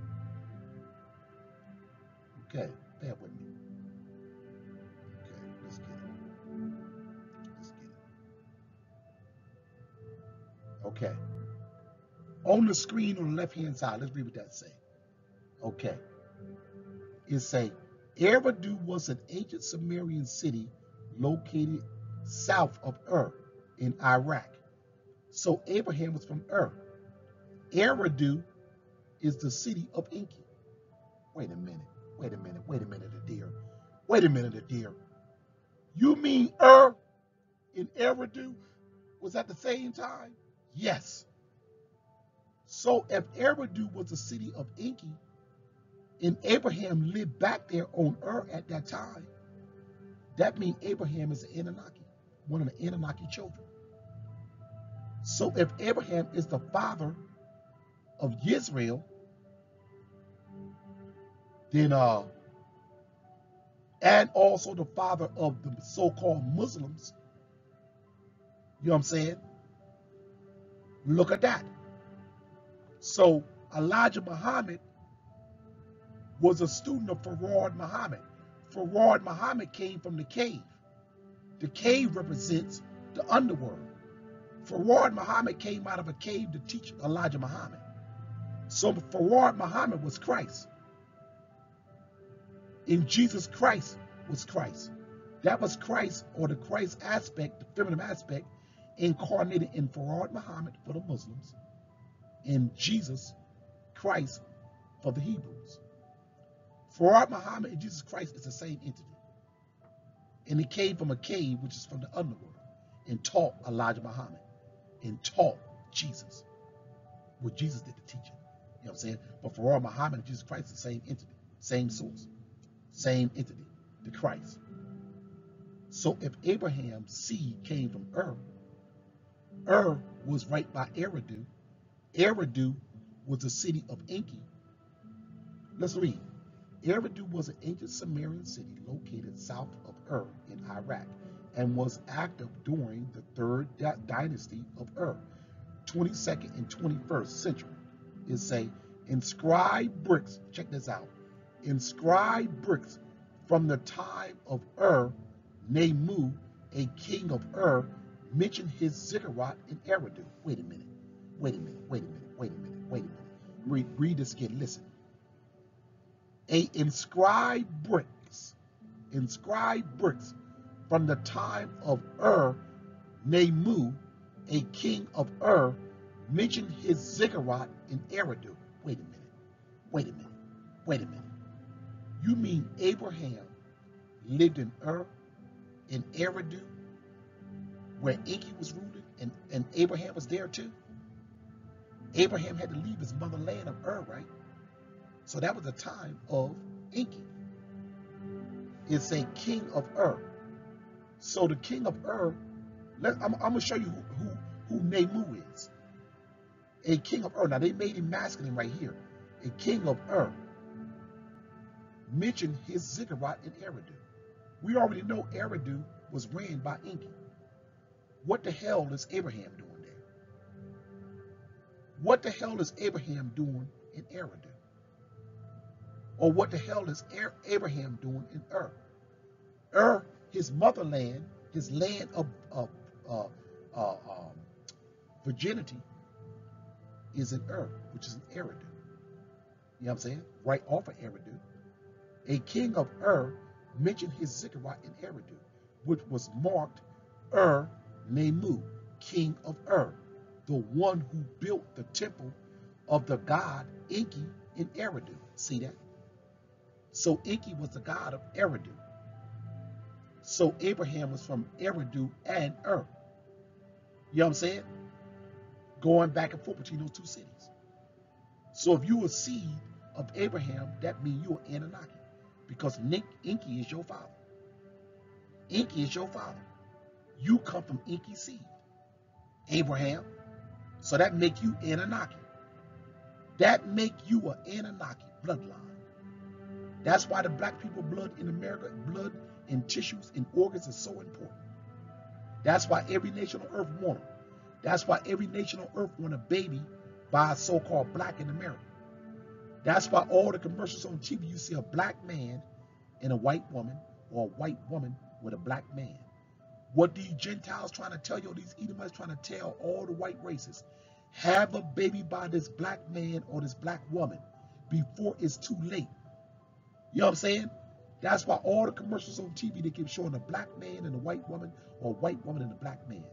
[SPEAKER 1] Okay, bear with me. Okay, let's get it. Let's get it. Okay. On the screen on the left-hand side, let's read what that say. Okay. It say, Eridu was an ancient Sumerian city located south of Ur in Iraq. So Abraham was from Ur. Eridu is the city of Enki. Wait a minute. Wait a minute. Wait a minute, dear. Wait a minute, dear. You mean Ur and Eridu was at the same time? Yes. So if Eridu was the city of Enki, and Abraham lived back there on Ur at that time, that means Abraham is an Anunnaki, one of the Anunnaki children. So if Abraham is the father of Israel, then and also the father of the so-called Muslims, you know what I'm saying? Look at that. So Elijah Muhammad was a student of Farad Muhammad. Farad Muhammad came from the cave. The cave represents the underworld. Farad Muhammad came out of a cave to teach Elijah Muhammad. So Farad Muhammad was Christ. And Jesus Christ was Christ. That was Christ, or the Christ aspect, the feminine aspect, incarnated in Farad Muhammad for the Muslims, and Jesus Christ for the Hebrews. Farad Muhammad and Jesus Christ is the same entity. And he came from a cave, which is from the underworld, and taught Elijah Muhammad, and taught Jesus, what Jesus did the teaching. You know what I'm saying? But Farad Muhammad and Jesus Christ is the same entity, same source, same entity, the Christ. So if Abraham's seed came from Ur was right by Eridu. Eridu was the city of Enki. Let's read. Eridu was an ancient Sumerian city located south of Ur in Iraq and was active during the third dynasty of Ur, 22nd and 21st century. It's a inscribed bricks, check this out, inscribed bricks from the time of Ur, Nemu, a king of Ur, mentioned his ziggurat in Eridu. Wait a minute, wait a minute, wait a minute, wait a minute, wait a minute. Read this again, listen. A inscribed bricks from the time of Ur, Nemu, a king of Ur, mentioned his ziggurat in Eridu. Wait a minute, wait a minute, wait a minute. You mean Abraham lived in Ur, in Eridu, where Enki was ruled, and Abraham was there too? Abraham had to leave his motherland of Ur, right? So that was the time of Enki. It's a king of Ur. So the king of Ur, I'm going to show you who Nemu is. A king of Ur. Now they made him masculine right here. A king of Ur mentioned his ziggurat in Eridu. We already know Eridu was ran by Enki. What the hell is Abraham doing there? What the hell is Abraham doing in Eridu? Or what the hell is Abraham doing in Ur? Ur, his motherland, his land of virginity, is in Ur, which is in Eridu. You know what I'm saying? Right off of Eridu. A king of Ur mentioned his ziggurat in Eridu, which was marked Ur Nemu, king of Ur, the one who built the temple of the god Enki in Eridu. See that? So Enki was the god of Eridu. So Abraham was from Eridu and Ur. You know what I'm saying? Going back and forth between those two cities. So if you are a seed of Abraham, that means you are Anunnaki, because Enki is your father. Enki is your father. You come from Enki's seed, Abraham. So that make you Anunnaki. That make you an Anunnaki bloodline. That's why the black people blood in America, blood and tissues and organs is so important. That's why every nation on earth want them. That's why every nation on earth want a baby by a so-called black in America. That's why all the commercials on TV, you see a black man and a white woman, or a white woman with a black man. What these Gentiles trying to tell you, these Edomites trying to tell all the white races, have a baby by this black man or this black woman before it's too late. You know what I'm saying? That's why all the commercials on TV, they keep showing a black man and a white woman, or a white woman and a black man.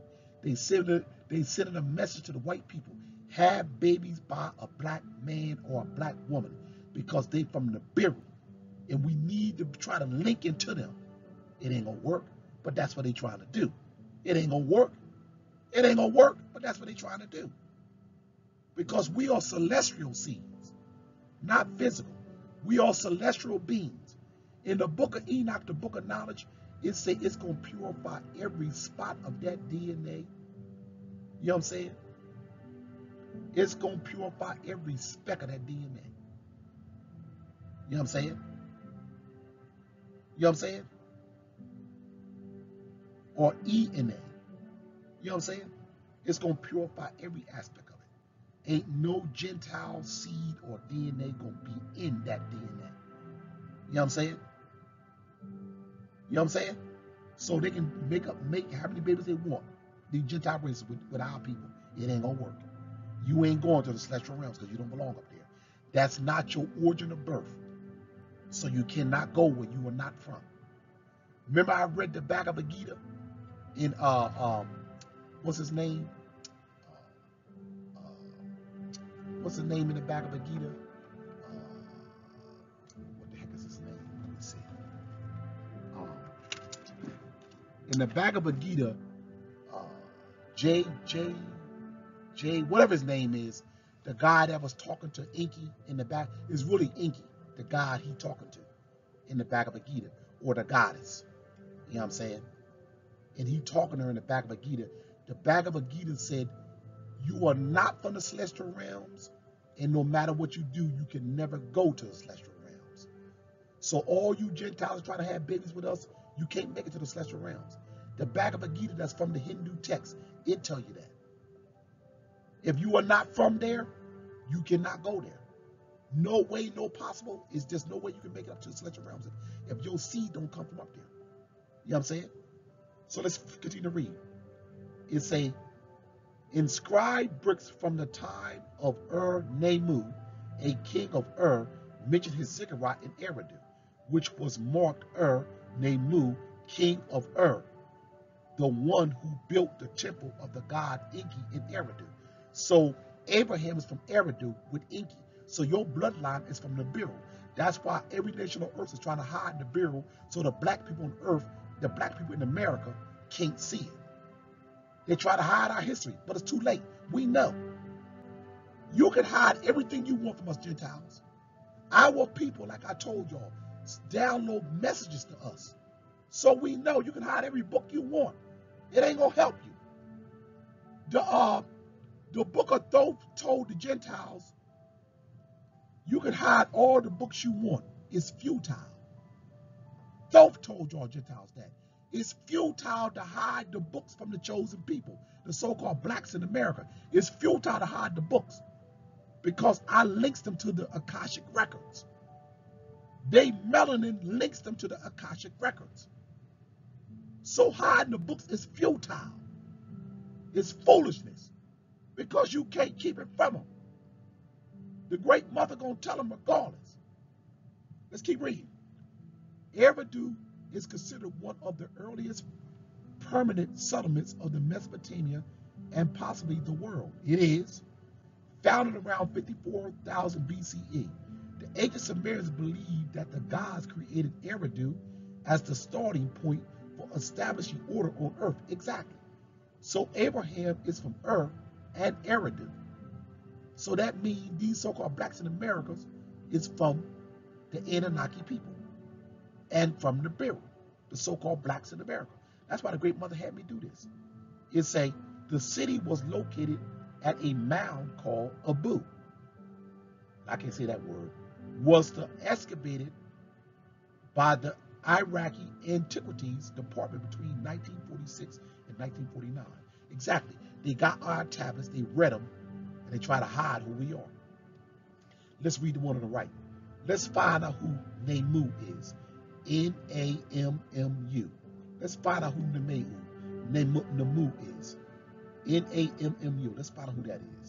[SPEAKER 1] They sending a message to the white people: have babies by a black man or a black woman because they from the Bureau, and we need to try to link into them. It ain't gonna work, but that's what they trying to do. It ain't gonna work. It ain't gonna work, but that's what they trying to do. Because we are celestial seeds, not physical. We are celestial beings. In the book of Enoch, the book of knowledge, it say it's gonna purify every spot of that DNA. You know what I'm saying? It's gonna purify every speck of that DNA. You know what I'm saying? You know what I'm saying? Or ENA. You know what I'm saying? It's going to purify every aspect of it. Ain't no Gentile seed or DNA going to be in that DNA. You know what I'm saying? You know what I'm saying? So they can make how many babies they want. The Gentile races with our people. It ain't going to work. You ain't going to the celestial realms because you don't belong up there. That's not your origin of birth. So you cannot go where you are not from. Remember I read the Bhagavad Gita in what's his name? What's the name in the Bhagavad Gita? What the heck is his name? Let me see. In the Bhagavad Gita, J, whatever his name is, the guy that was talking to Enki in the back is really Enki, the god he talking to in the Bhagavad Gita, or the goddess. You know what I'm saying? And he talking to her in the Bhagavad Gita. The Bhagavad Gita said, you are not from the celestial realms, and no matter what you do, you can never go to the celestial realms. So all you Gentiles trying to have babies with us, you can't make it to the celestial realms. The Bhagavad Gita that's from the Hindu text, it tell you that. If you are not from there, you cannot go there. No way, no possible. It's just no way you can make it up to the celestial realms if your seed don't come from up there. You know what I'm saying? So let's continue to read. It say, inscribed bricks from the time of Nemu, a king of mentioned his ziggurat in Eridu, which was marked Nemu, king of the one who built the temple of the god Enki in Eridu. So Abraham is from Eridu with Enki. So your bloodline is from the Nibiru. That's why every nation on earth is trying to hide the Nibiru, so the black people on earth, the black people in America, can't see it. They try to hide our history, but it's too late. We know. You can hide everything you want from us Gentiles. Our people, like I told y'all, download messages to us. So we know you can hide every book you want. It ain't going to help you. The book of Thoth told the Gentiles, you can hide all the books you want. It's futile. Thoth told y'all Gentiles that. It's futile to hide the books from the chosen people, the so-called blacks in America. It's futile to hide the books because I links them to the Akashic records. They melanin links them to the Akashic records. So hiding the books is futile. It's foolishness because you can't keep it from them. The great mother gonna tell them regardless. Let's keep reading. Eridu is considered one of the earliest permanent settlements of the Mesopotamia and possibly the world. It is founded around 54,000 BCE. The ancient Sumerians believed that the gods created Eridu as the starting point for establishing order on earth. Exactly. So Abraham is from and Eridu. So that means these so-called blacks in America is from the Anunnaki people and from the Nibiru, the so-called blacks in America. That's why the great mother had me do this. It say the city was located at a mound called Abu. I can't say that word. Was excavated by the Iraqi Antiquities Department between 1946 and 1949. Exactly. They got our tablets, they read them, and they try to hide who we are. Let's read the one on the right. Let's find out who Nemu is. N-A-M-M-U. Let's find out who Nemu is. N-A-M-M-U. Let's find out who that is.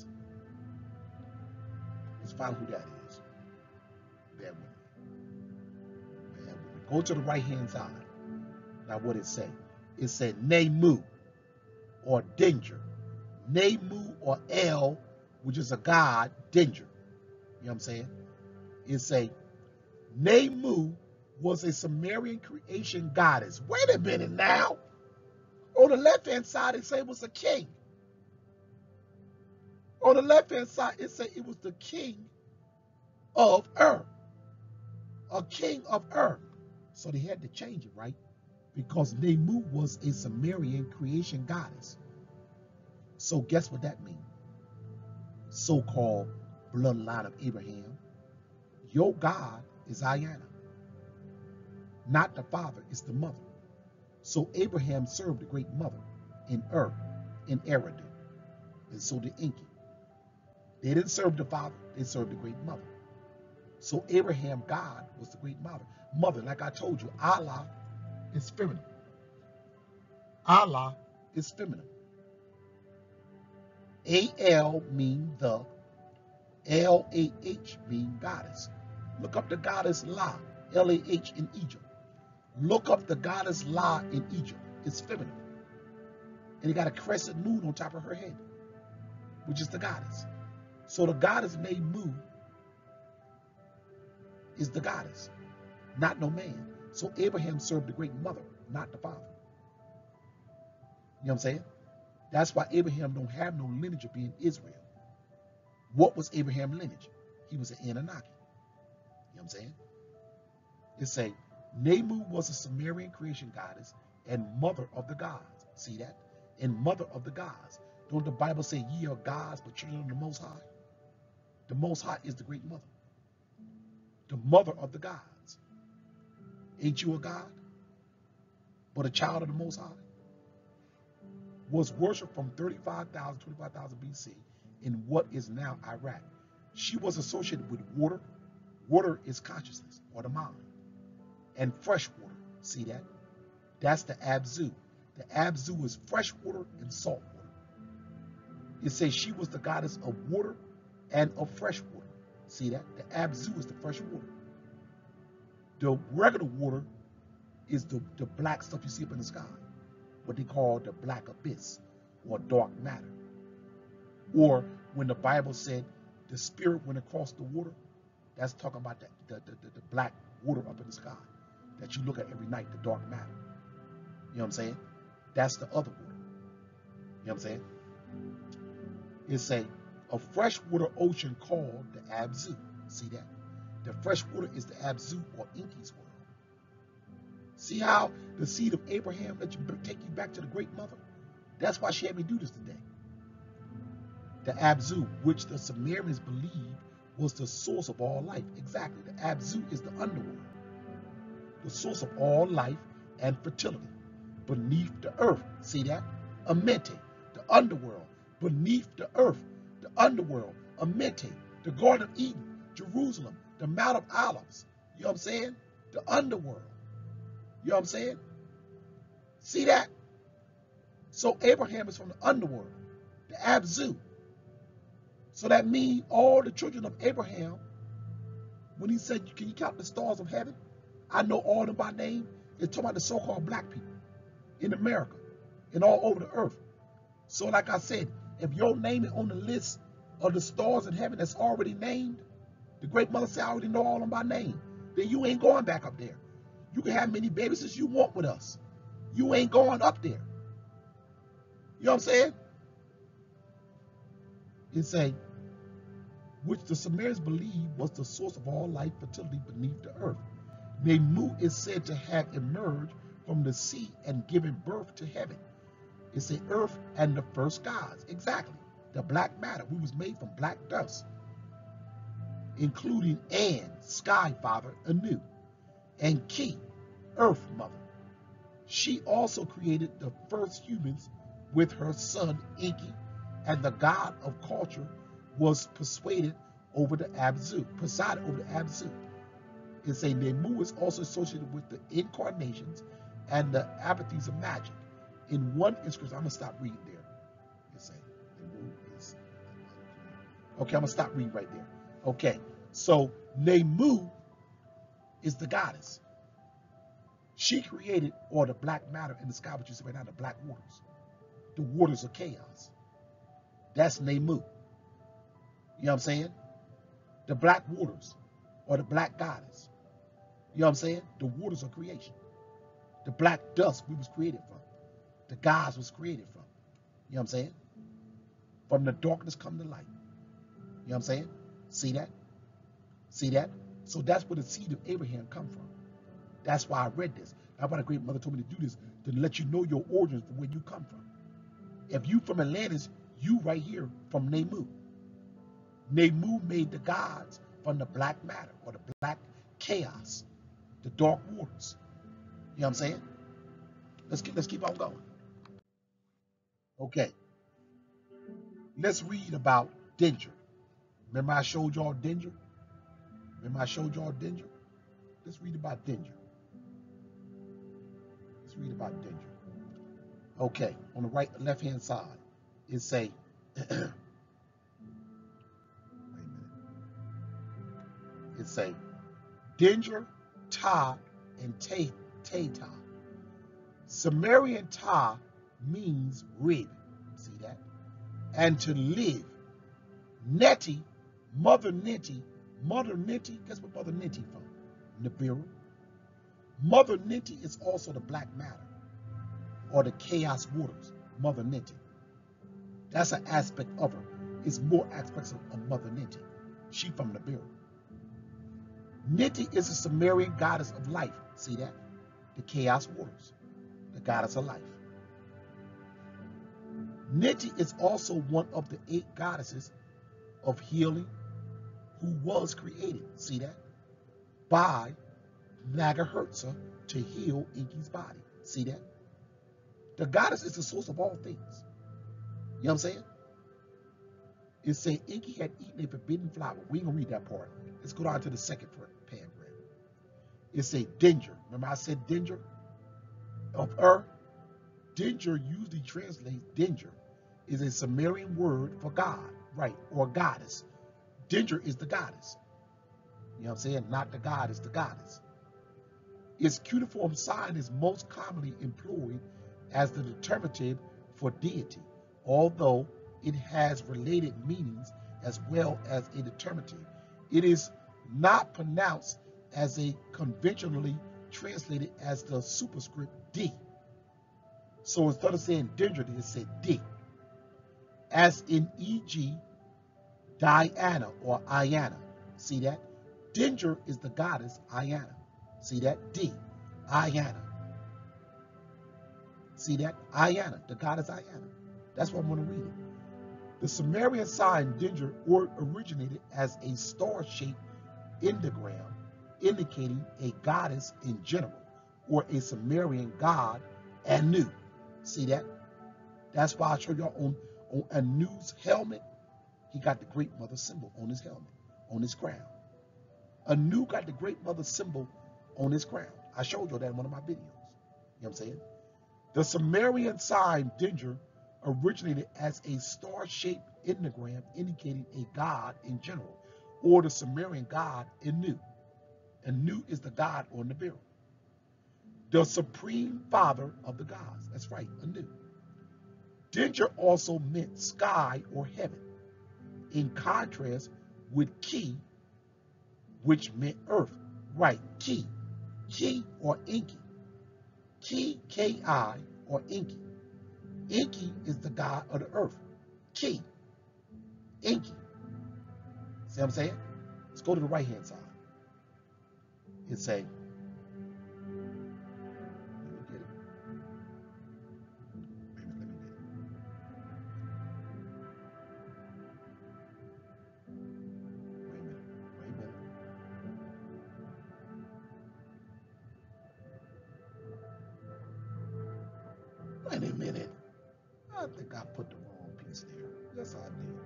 [SPEAKER 1] Let's find out who that is. Bear with me. Bear with me. Go to the right-hand side. Now what it say? It said Nemu. or danger. Nemu or El, which is a god, danger. You know what I'm saying? It's a Nemu was a Sumerian creation goddess. Wait a minute now. On the left-hand side, it said it was a king. On the left-hand side, it said it was the king of Ur. A king of Ur. So they had to change it, right? Because Nemu was a Sumerian creation goddess. So guess what that means? So-called bloodline of Abraham. Your God is Ayana. Not the father, it's the mother. So Abraham served the great mother in Ur, in Eridu. And so did Enki. They didn't serve the father, they served the great mother. So Abraham, God, was the great mother. Mother, like I told you, Allah is feminine. Allah is feminine. A-L mean the, L-A-H mean goddess. Look up the goddess La, L-A-H in Egypt. Look up the goddess La in Egypt. It's feminine. And it got a crescent moon on top of her head, which is the goddess. So the goddess Nemu is the goddess, not no man. So Abraham served the great mother, not the father. You know what I'm saying? That's why Abraham don't have no lineage of being Israel. What was Abraham's lineage? He was an Anunnaki. You know what I'm saying? It say, Nemu was a Sumerian creation goddess and mother of the gods. See that? And mother of the gods. Don't the Bible say ye are gods, but children of the Most High? The Most High is the great mother. The mother of the gods. Ain't you a god? But a child of the Most High? Was worshipped from 25,000 BC in what is now Iraq. She was associated with water. Water is consciousness or the mind. And fresh water. See that? That's the Abzu. The Abzu is fresh water and salt water. It says she was the goddess of water and of fresh water. See that? The Abzu is the fresh water. The regular water is the black stuff you see up in the sky. What they call the black abyss or dark matter. Or when the Bible said the spirit went across the water, that's talking about the black water up in the sky that you look at every night, the dark matter. You know what I'm saying? That's the other water. You know what I'm saying? It's a freshwater ocean called the Abzu. See that? The fresh water is the Abzu or Enki's world. See how the seed of Abraham let you take you back to the great mother? That's why she had me do this today. The Abzu, which the Sumerians believed was the source of all life. Exactly. The Abzu is the underworld. The source of all life and fertility. Beneath the earth. See that? Amenti, the underworld. Beneath the earth, the underworld. Amenti, the Garden of Eden, Jerusalem, the Mount of Olives. You know what I'm saying? The underworld. You know what I'm saying? See that? So Abraham is from the underworld, the Abzu. So that means all the children of Abraham, when he said, can you count the stars of heaven? I know all of them by name. It's talking about the so-called black people in America and all over the earth. So like I said, if your name is on the list of the stars in heaven that's already named, the great mother said, I already know all of them by name, then you ain't going back up there. You can have many babies as you want with us. You ain't going up there. You know what I'm saying? It's which the Sumerians believed was the source of all life fertility beneath the earth. Nemu is said to have emerged from the sea and given birth to heaven. It's the earth and the first gods. Exactly. The black matter. We was made from black dust. Including An, sky father, Anu, and Ki, earth mother. She also created the first humans with her son Enki, and the god of culture was presided over the Abzu. It's a Nemu is also associated with the incarnations and the apathies of magic. In one inscription, I'm gonna stop reading there. It's Nemu is okay. I'm gonna stop reading right there. Okay, so Nemu is the goddess. She created all the black matter in the sky, which you see right now, the black waters. the waters of chaos. That's Nemu. You know what I'm saying? The black waters, or the black goddess. You know what I'm saying? The waters of creation. The black dust we was created from. The gods was created from. You know what I'm saying? From the darkness come the light. You know what I'm saying? See that? See that? So that's where the seed of Abraham come from. That's why I read this. That's why the great mother told me to do this, to let you know your origins, from where you come from. If you from Atlantis, you right here from Nemu. Nemu made the gods from the black matter, or the black chaos, the dark waters. You know what I'm saying? Let's keep on going. Okay. Let's read about Dinger. Remember I showed y'all Dinger? Remember I showed y'all Dinger? Let's read about Dinger. Let's read about Dinger. Okay, on the right, left hand side, it say, wait a minute. It say, Dinger, Ta, and Tata. Sumerian Ta means rib. See that? And to live. Neti, Mother Neti. Mother Neti, guess what Mother Neti from? Nibiru. Mother Neti is also the black matter, or the chaos waters. Mother Neti. That's an aspect of her. It's more aspects of Mother Neti. She from Nibiru. Neti is a Sumerian goddess of life. See that? The chaos waters. The goddess of life. Neti is also one of the 8 goddesses of healing who was created. See that? By Nagahertsa to heal Enki's body. See that? The goddess is the source of all things. You know what I'm saying? It say Enki had eaten a forbidden flower. We ain't gonna read that part. Let's go down to the second paragraph. It say Dinger. Remember I said Dinger? Of Dinger usually translates Dinger is a Sumerian word for God, right? Or goddess. Dinger is the goddess. You know what I'm saying? Not the god, it's the goddess. Its cuneiform sign is most commonly employed as the determinative for deity, although it has related meanings as well as a determinative. It is not pronounced as a conventionally translated as the superscript D. So instead of saying Dinger, it said D. As in e.g. Diana or Iana. See that? Dinger is the goddess Iana. See that? D. Iana. See that? Iana, the goddess Iana. That's what I'm going to read it. The Sumerian sign Dinger originated as a star-shaped endogram indicating a goddess in general, or a Sumerian god, Anu. See that? That's why I showed y'all on Anu's helmet. He got the Great Mother symbol on his helmet, on his crown. Anu got the Great Mother symbol on his crown. I showed you that in one of my videos. You know what I'm saying? The Sumerian sign Dinger originated as a star-shaped endogram indicating a god in general, or the Sumerian god Anu. Anu is the god or Nibiru, the supreme father of the gods. That's right, Anu. Dinger also meant sky or heaven, in contrast with Ki, which meant earth. Right, Ki. Ki or Enki. Ki, K-I, or Enki. Enki is the god of the earth. Ki. Enki. See what I'm saying? Let's go to the right-hand side. It say, let me get it. Let me get it. Wait a minute. Wait a minute. I think I put the wrong piece there. Yes, I did.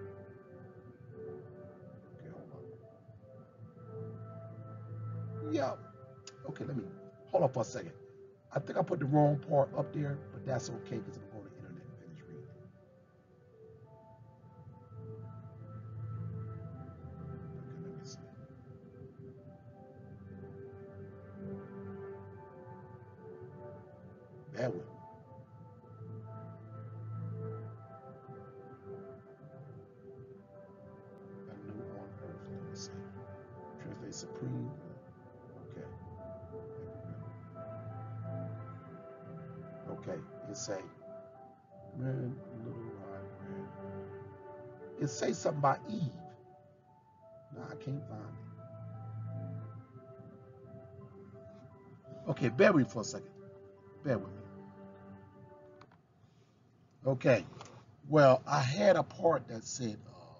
[SPEAKER 1] Okay, hold on. Yeah. Okay, hold on for a second. I think I put the wrong part up there, but that's okay because I'm going to the internet and finish reading it. Okay, let me see. Bear with me. the supreme. Okay. Okay. It say, man, little red. It say something about Eve. No, I can't find it. Okay, bear with me for a second. Bear with me. Okay. Well, I had a part that said,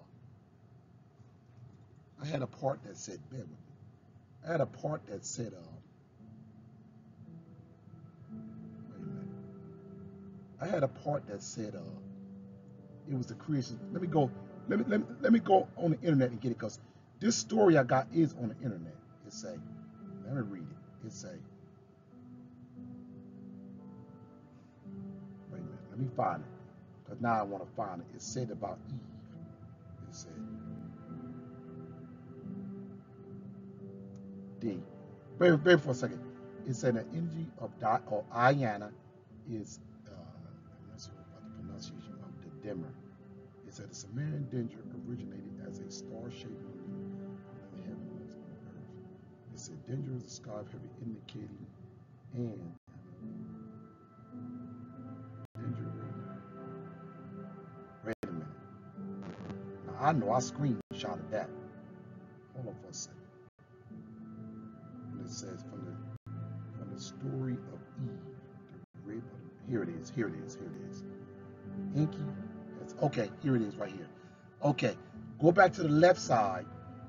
[SPEAKER 1] bear with me. I had a part that said, wait a minute. I had a part that said, it was the creation. Let me go on the internet and get it, because this story I got is on the internet. It say, let me read it. It say, wait a minute, let me find it, because now I want to find it. It said about Eve. It said, wait for a second. It said the energy of Ayana is, I'm not sure about the pronunciation of the dimmer. It said the Sumerian Dinger originated as a star-shaped moon in the heavens on earth. It said Dinger is a sky of heavy indicating and Dinger. Wait a minute. Now I know I screenshotted that. Hold on for a second. And it says from the story of Eve, here it is. Inky. Okay, here it is right here. Okay, go back to the left side.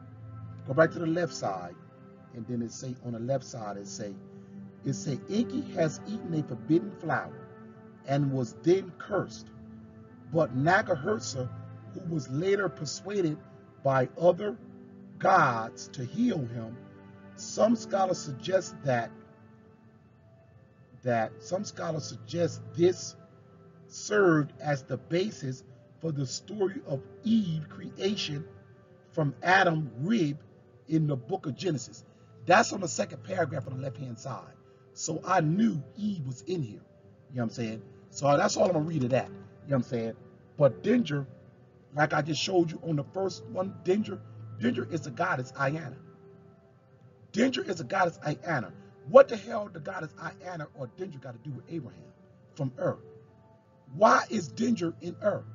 [SPEAKER 1] And then it say on the left side, it say Inky has eaten a forbidden flower and was then cursed. But Nagahersa, who was later persuaded by other gods to heal him, some scholars suggest this served as the basis for the story of Eve creation from Adam rib in the book of Genesis. That's on the second paragraph on the left-hand side. So I knew Eve was in here. You know what I'm saying? So that's all I'm going to read of that. You know what I'm saying? But Dinger, like I just showed you on the first one, Dinger is the goddess Ayana. Dinger is the goddess Ayana. What the hell the goddess Ayana or Dinger got to do with Abraham from Ur? Why is Dinger in Ur?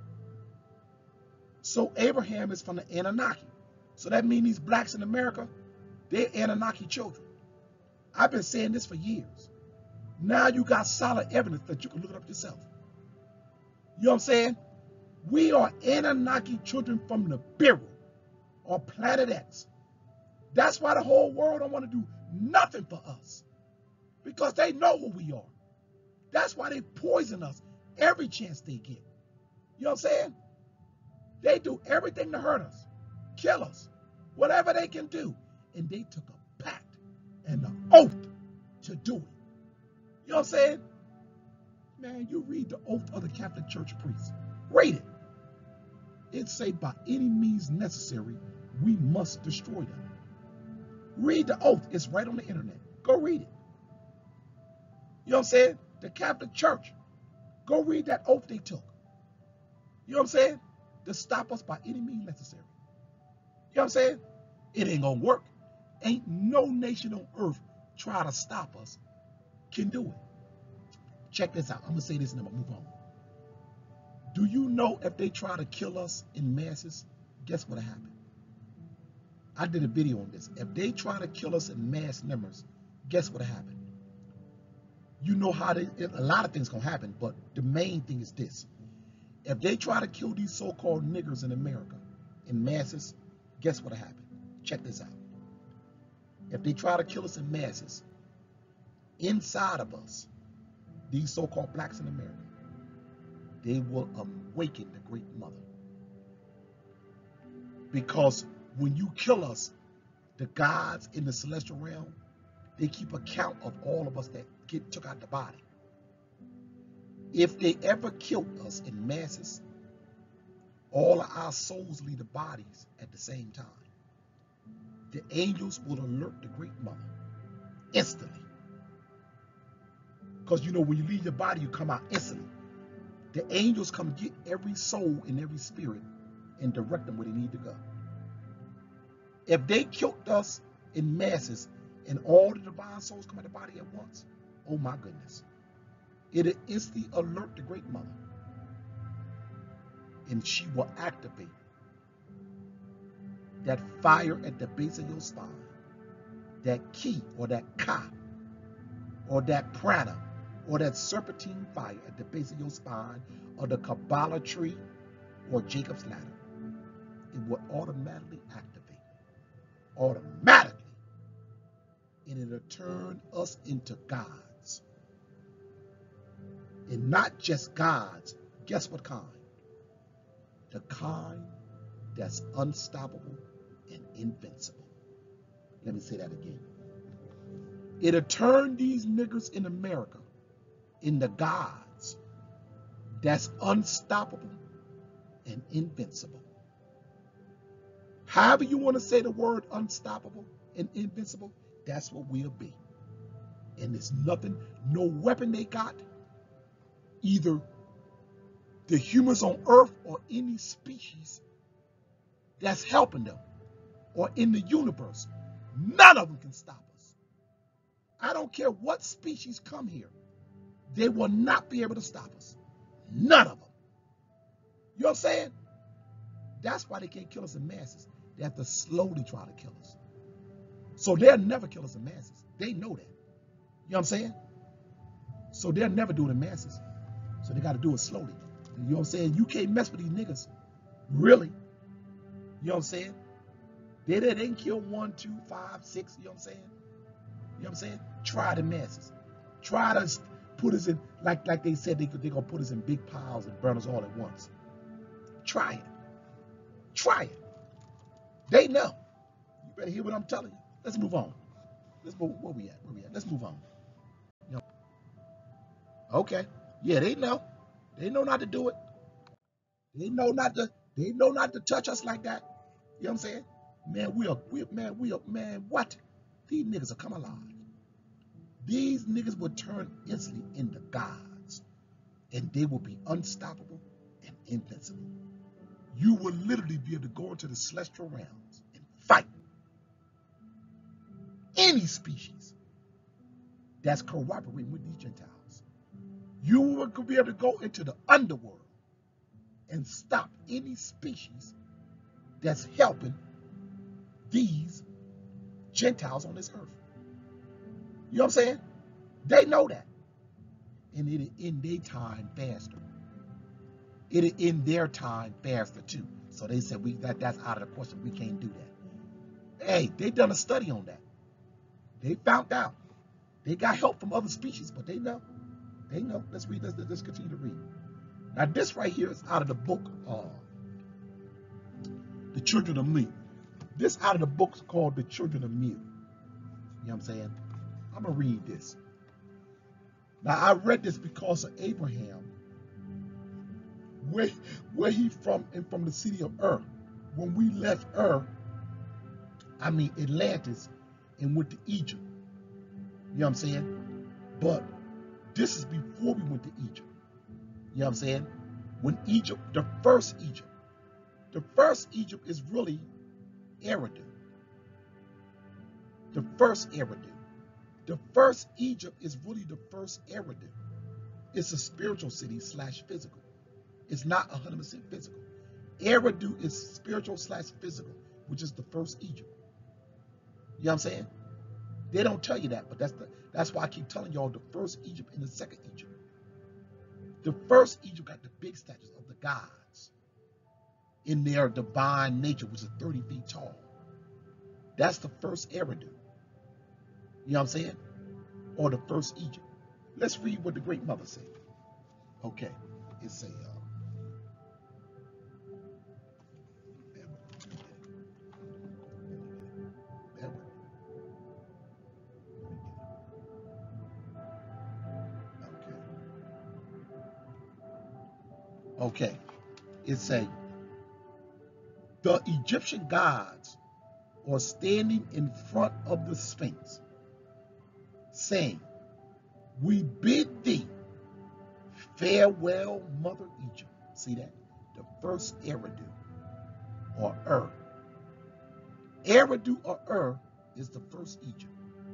[SPEAKER 1] So Abraham is from the Anunnaki. So that means these blacks in America, they're Anunnaki children. I've been saying this for years. Now you got solid evidence that you can look it up yourself. You know what I'm saying? We are Anunnaki children from the Nibiru or Planet X. That's why the whole world don't want to do nothing for us, because they know who we are. That's why they poison us every chance they get. You know what I'm saying? They do everything to hurt us, kill us, whatever they can do. And they took a pact and an oath to do it. You know what I'm saying? Man, you read the oath of the Catholic Church priests. Read it. It say by any means necessary, we must destroy them. Read the oath. It's right on the internet. Go read it. You know what I'm saying? The Catholic Church. Go read that oath they took. You know what I'm saying? To stop us by any means necessary. You know what I'm saying? It ain't gonna work. Ain't no nation on earth try to stop us can do it. Check this out. I'm gonna say this and I'm gonna move on. Do you know if they try to kill us in masses, guess what'll happen? I did a video on this. If they try to kill us in mass numbers, guess what'll happen? You know how a lot of things gonna happen, but the main thing is this. If they try to kill these so-called niggers in America in masses, guess what'll happen? Check this out. If they try to kill us in masses, inside of us, these so-called blacks in America, they will awaken the Great Mother. Because when you kill us, the gods in the celestial realm, they keep account of all of us that took out the body. If they ever killed us in masses, all of our souls leave the bodies at the same time. The angels will alert the Great Mother instantly. Because you know, when you leave your body, you come out instantly. The angels come get every soul and every spirit and direct them where they need to go. If they killed us in masses, and all the divine souls come in the body at once, oh my goodness, it'll instantly alert the Great Mother, and she will activate that fire at the base of your spine, that ki or that ka or that prana or that serpentine fire at the base of your spine, or the Kabbalah tree or Jacob's ladder. It will automatically activate, automatically, and it'll turn us into gods. And not just gods, guess what kind? The kind that's unstoppable and invincible. Let me say that again. It'll turn these niggers in America into gods that's unstoppable and invincible. However you want to say the word unstoppable and invincible, that's what we'll be. And there's nothing, no weapon they got, either the humans on Earth or any species that's helping them, or in the universe, none of them can stop us. I don't care what species come here, they will not be able to stop us. None of them. You know what I'm saying? That's why they can't kill us in masses. They have to slowly try to kill us. So they'll never kill us in masses. They know that. You know what I'm saying? So they'll never do it in masses. So they got to do it slowly. You know what I'm saying? You can't mess with these niggas. Really. You know what I'm saying? They didn't kill 1, 2, 5, 6. You know what I'm saying? You know what I'm saying? Try the masses. Try to put us in, like they said, they're going to put us in big piles and burn us all at once. Try it. Try it. They know. You better hear what I'm telling you. Let's move on. Let's move. Where we at? Where we at? Let's move on. You know? Okay. Yeah, they know. They know not to do it. They know not to. They know not to touch us like that. You know what I'm saying? Man, what? These niggas will come alive. These niggas will turn instantly into gods, and they will be unstoppable and invincible. You will literally be able to go into the celestial realms and fight any species that's cooperating with these Gentiles. You will be able to go into the underworld and stop any species that's helping these Gentiles on this earth. You know what I'm saying? They know that. And it'll end their time faster. It'll end their time faster too. So they said that's out of the question. We can't do that. Hey, they done a study on that. They found out. They got help from other species, but they know. They know. Let's read. Let's continue to read. Now this right here is out of the book, The Children of Men. This out of the book called The Children of Men. You know what I'm saying? I'm going to read this. Now, I read this because of Abraham, where he from the city of Ur. When we left Atlantis, and went to Egypt. You know what I'm saying? But this is before we went to Egypt. You know what I'm saying? When Egypt, the first Egypt is really Eridu. The first Eridu. The first Egypt is really the first Eridu. It's a spiritual city / physical. It's not 100% physical. Eridu is spiritual / physical, which is the first Egypt. You know what I'm saying? They don't tell you that, but that's why I keep telling y'all the first Egypt and the second Egypt. The first Egypt got the big statues of the gods in their divine nature, which is 30 feet tall. That's the first Eridu. You know what I'm saying? Or the first Egypt. Let's read what the Great Mother said. Okay. It's a Okay. It's a the Egyptian gods are standing in front of the Sphinx, saying, "We bid thee farewell, Mother Egypt." See that? The first Eridu or Ur. Eridu or Ur is the first Egypt.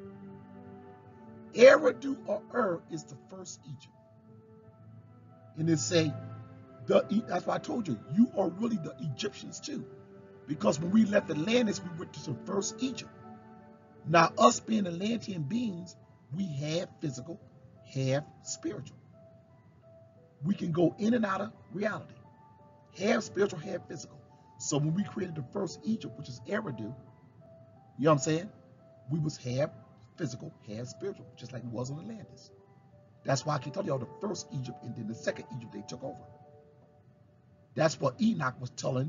[SPEAKER 1] Eridu or is the first Egypt. And it say, that's why I told you, you are really the Egyptians too. Because when we left Atlantis, we went to the first Egypt. Now, us being Atlantean beings, we have physical, have spiritual. We can go in and out of reality. Have spiritual, have physical. So when we created the first Egypt, which is Eridu, you know what I'm saying? We was have physical, have spiritual, just like it was on Atlantis. That's why I keep telling y'all the first Egypt and then the second Egypt they took over. That's what Enoch was telling.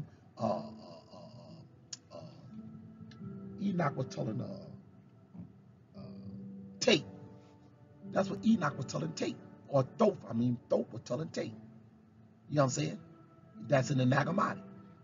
[SPEAKER 1] Enoch was telling Tate. That's what Enoch was telling Tate, or Thoth. Thoth was telling Tate. You know what I'm saying? That's in the Nag Hammadi.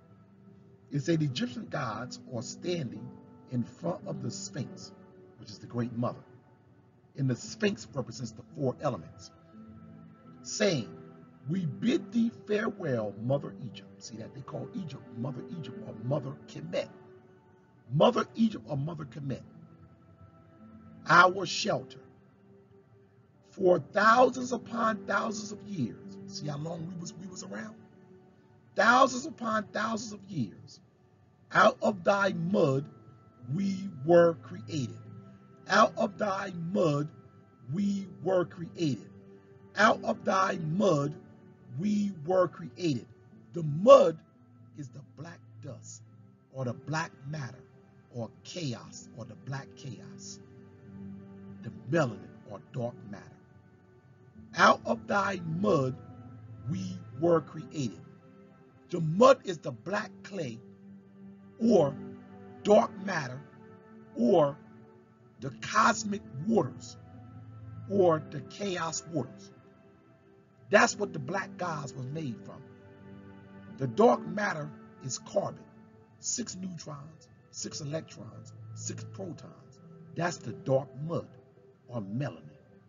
[SPEAKER 1] It said the Egyptian gods are standing in front of the Sphinx, which is the Great Mother. And the Sphinx represents the four elements, saying, "We bid thee farewell, Mother Egypt." See that? They call Egypt or Mother Kemet. Mother Egypt or Mother Kemet. Our shelter. For thousands upon thousands of years. See how long we was around? Thousands upon thousands of years. Out of thy mud we were created. Out of thy mud we were created. Out of thy mud we were created. The mud is the black dust, or the black matter, or chaos, or the black chaos. The melanin, or dark matter. Out of thy mud we were created. The mud is the black clay, or dark matter, or the cosmic waters, or the chaos waters. That's what the black gods was made from. The dark matter is carbon, 6 neutrons, 6 electrons, 6 protons. That's the dark mud, or melanin.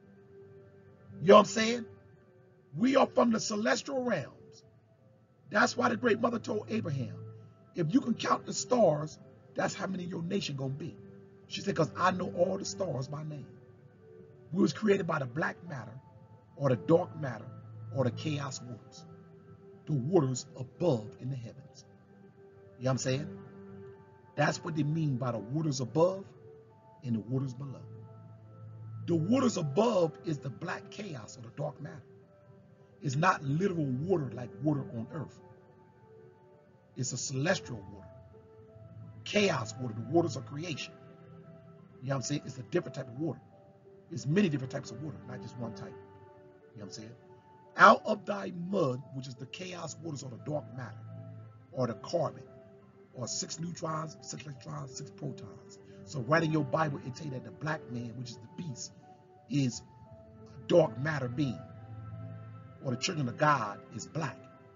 [SPEAKER 1] You know what I'm saying? We are from the celestial realms. That's why the Great Mother told Abraham, if you can count the stars, that's how many your nation gonna be. She said, because I know all the stars by name. We was created by the black matter, or the dark matter, or the chaos waters. The waters above in the heavens. You know what I'm saying? That's what they mean by the waters above and the waters below. The waters above is the black chaos, or the dark matter. It's not literal water like water on earth. It's a celestial water. Chaos water, the waters of creation. You know what I'm saying? It's a different type of water. There's many different types of water, not just one type. You know what I'm saying? Out of thy mud, which is the chaos waters, or the dark matter, or the carbon, or 6 neutrons, 6 electrons, 6 protons. So right in your Bible, it tell you that the black man, which is the beast, is a dark matter being, or the children of God is black.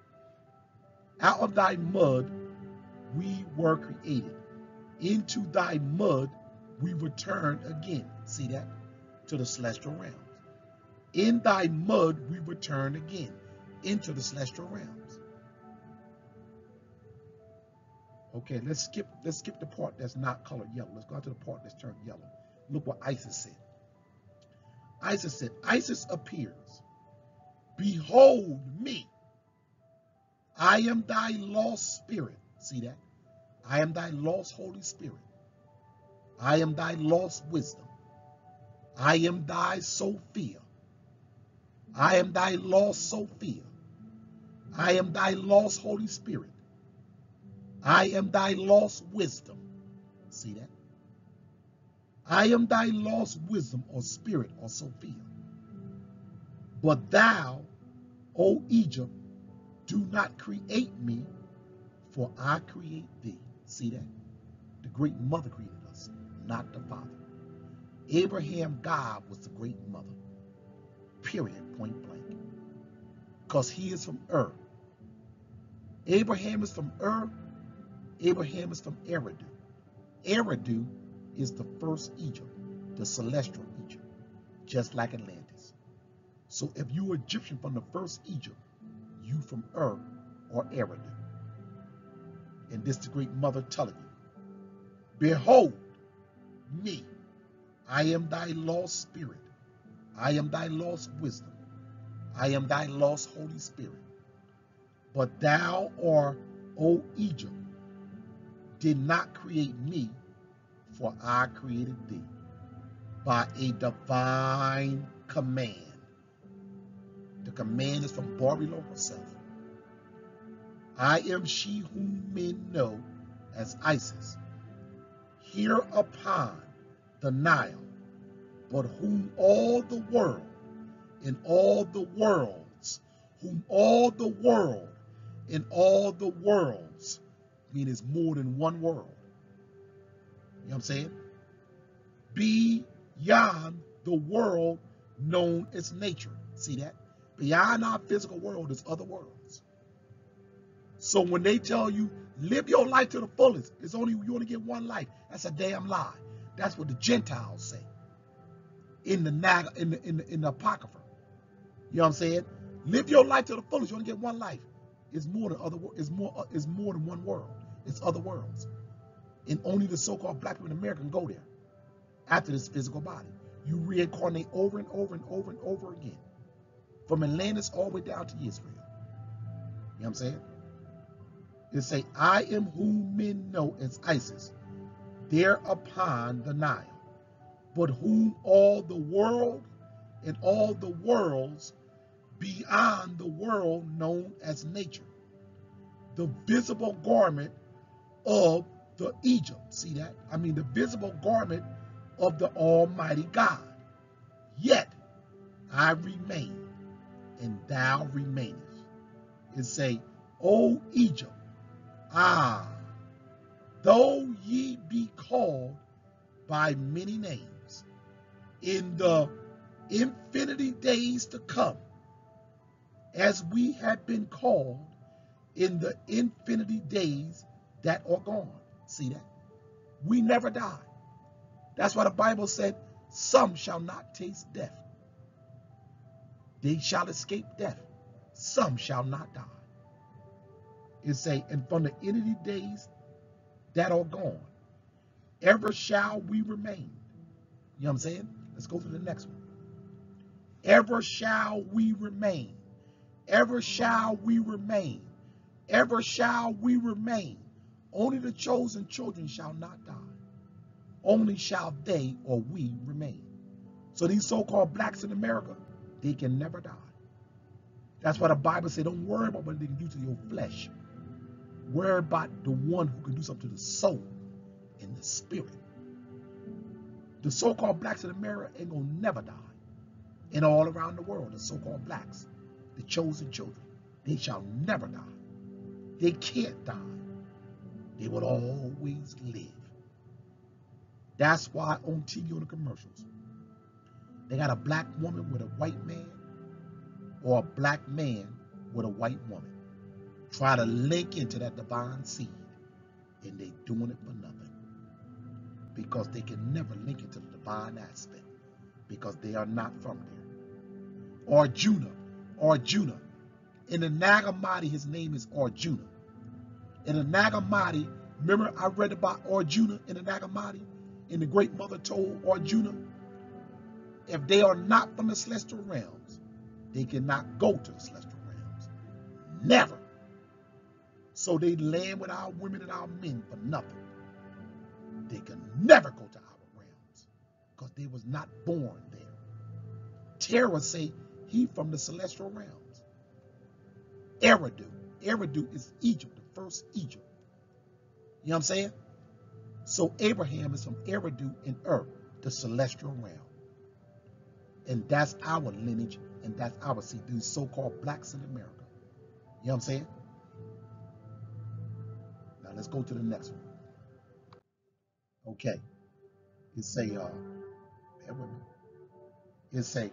[SPEAKER 1] Out of thy mud we were created. Into thy mud we return again. See that? To the celestial realms. In thy mud we return again into the celestial realms. Okay, let's skip the part that's not colored yellow. Let's go to the part that's turned yellow. Look what Isis said. Isis said, Isis appears. Behold me. I am thy lost spirit. See that? I am thy lost Holy Spirit. I am thy lost wisdom. I am thy Sophia. I am thy lost Sophia. I am thy lost Holy Spirit. I am thy lost wisdom. See that? I am thy lost wisdom, or spirit, or Sophia. But thou, O Egypt, do not create me, for I create thee. See that? The Great Mother created us, not the Father. Abraham, God, was the Great Mother. Period, point blank. Because he is from Ur. Abraham is from Ur. Abraham is from Eridu. Eridu is the first Egypt, the celestial Egypt, just like Atlantis. So if you are Egyptian from the first Egypt, you from Ur or Eridu. And this is the Great Mother telling you, behold, me. I am thy lost spirit. I am thy lost wisdom. I am thy lost Holy Spirit. But thou, or O Egypt, did not create me, for I created thee by a divine command. The command is from Barbelo herself. I am she whom men know as Isis, here upon the Nile, but whom all the world and all the worlds, whom all the world and all the worlds, meaning it's more than one world. You know what I'm saying? Beyond the world known as nature. See that? Beyond our physical world is other worlds. So when they tell you, live your life to the fullest, it's only you only get one life. That's a damn lie. That's what the Gentiles say in the Apocrypha. You know what I'm saying? Live your life to the fullest. You only get one life. It's more than other. It's more than one world. It's other worlds, and only the so-called black people in America can go there after this physical body. You reincarnate over and over and over and over again, from Atlantis all the way down to Israel. You know what I'm saying? It say, I am whom men know as Isis, there upon the Nile, but whom all the world and all the worlds beyond the world known as nature, the visible garment of the Egypt. See that? I mean, the visible garment of the Almighty God. Yet I remain, and thou remainest. It say, O Egypt, though ye be called by many names, in the infinity days to come, as we have been called in the infinity days that are gone. See that? We never die. That's why the Bible said, some shall not taste death. They shall escape death. Some shall not die. It say, and from the infinity days that are gone, ever shall we remain. You know what I'm saying? Let's go to the next one. Ever shall we remain. Ever shall we remain. Ever shall we remain. Only the chosen children shall not die. Only shall they or we remain. So these so-called blacks in America, they can never die. That's why the Bible says, don't worry about what they can do to your flesh. Worry about the one who can do something to the soul and the spirit. The so-called blacks in America ain't gonna never die. And all around the world, the so-called blacks, the chosen children, they shall never die. They can't die. They will always live. That's why on TV, on the commercials, they got a black woman with a white man, or a black man with a white woman. Try to link into that divine seed, and they doing it for nothing. Because they can never link into the divine aspect, because they are not from there. Arjuna. In the Nag Hammadi, his name is Arjuna. In the Nag Hammadi, remember I read about Arjuna in the Nag Hammadi? And the great mother told Arjuna, if they are not from the celestial realms, they cannot go to the celestial realms. Never. So they land with our women and our men for nothing. They can never go to our realms because they was not born there. Terra say he from the celestial realms. Eridu is Egypt, the first Egypt. You know what I'm saying? So Abraham is from Eridu in Earth, the celestial realm. And that's our lineage, and that's our seed, these so-called blacks in America. You know what I'm saying? Now let's go to the next one. Okay. It say, bear with me. It say,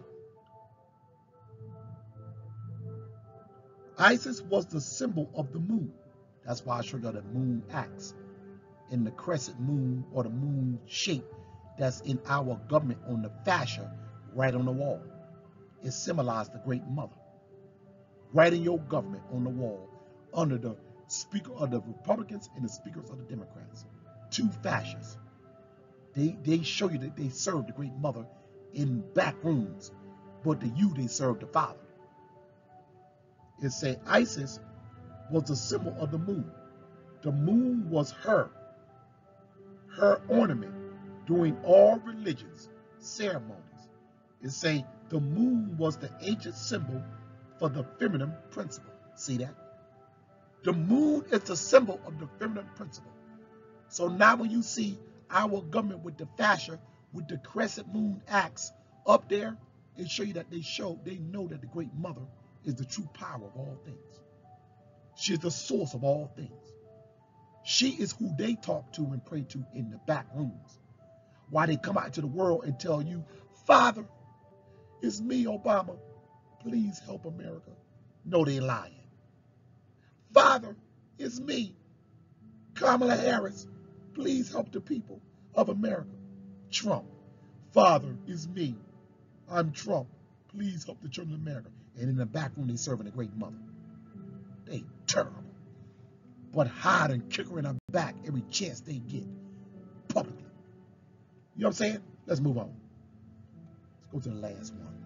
[SPEAKER 1] Isis was the symbol of the moon. That's why I showed you the moon axe in the crescent moon, or the moon shape that's in our government on the fascia right on the wall. It symbolized the great mother. Right in your government on the wall, under the speaker of the Republicans and the speakers of the Democrats. Two fascias. They show you that they serve the great mother in back rooms, but to you they serve the Father. It say Isis was the symbol of the moon. The moon was her ornament during all religions, ceremonies. It say the moon was the ancient symbol for the feminine principle. See that? The moon is the symbol of the feminine principle. So now when you see our government with the fascia, with the crescent moon axe up there, it show you that they know that the great mother is the true power of all things. She is the source of all things. She is who they talk to and pray to in the back rooms. Why they come out into the world and tell you, Father, it's me, Obama. Please help America. No, they lying. Father, it's me, Kamala Harris. Please help the people of America. Trump. Father, it's me. I'm Trump. Please help the children of America. And in the back room, they serving a great mother. They terrible. But hide and kick her in her back every chance they get publicly. You know what I'm saying? Let's move on. Let's go to the last one.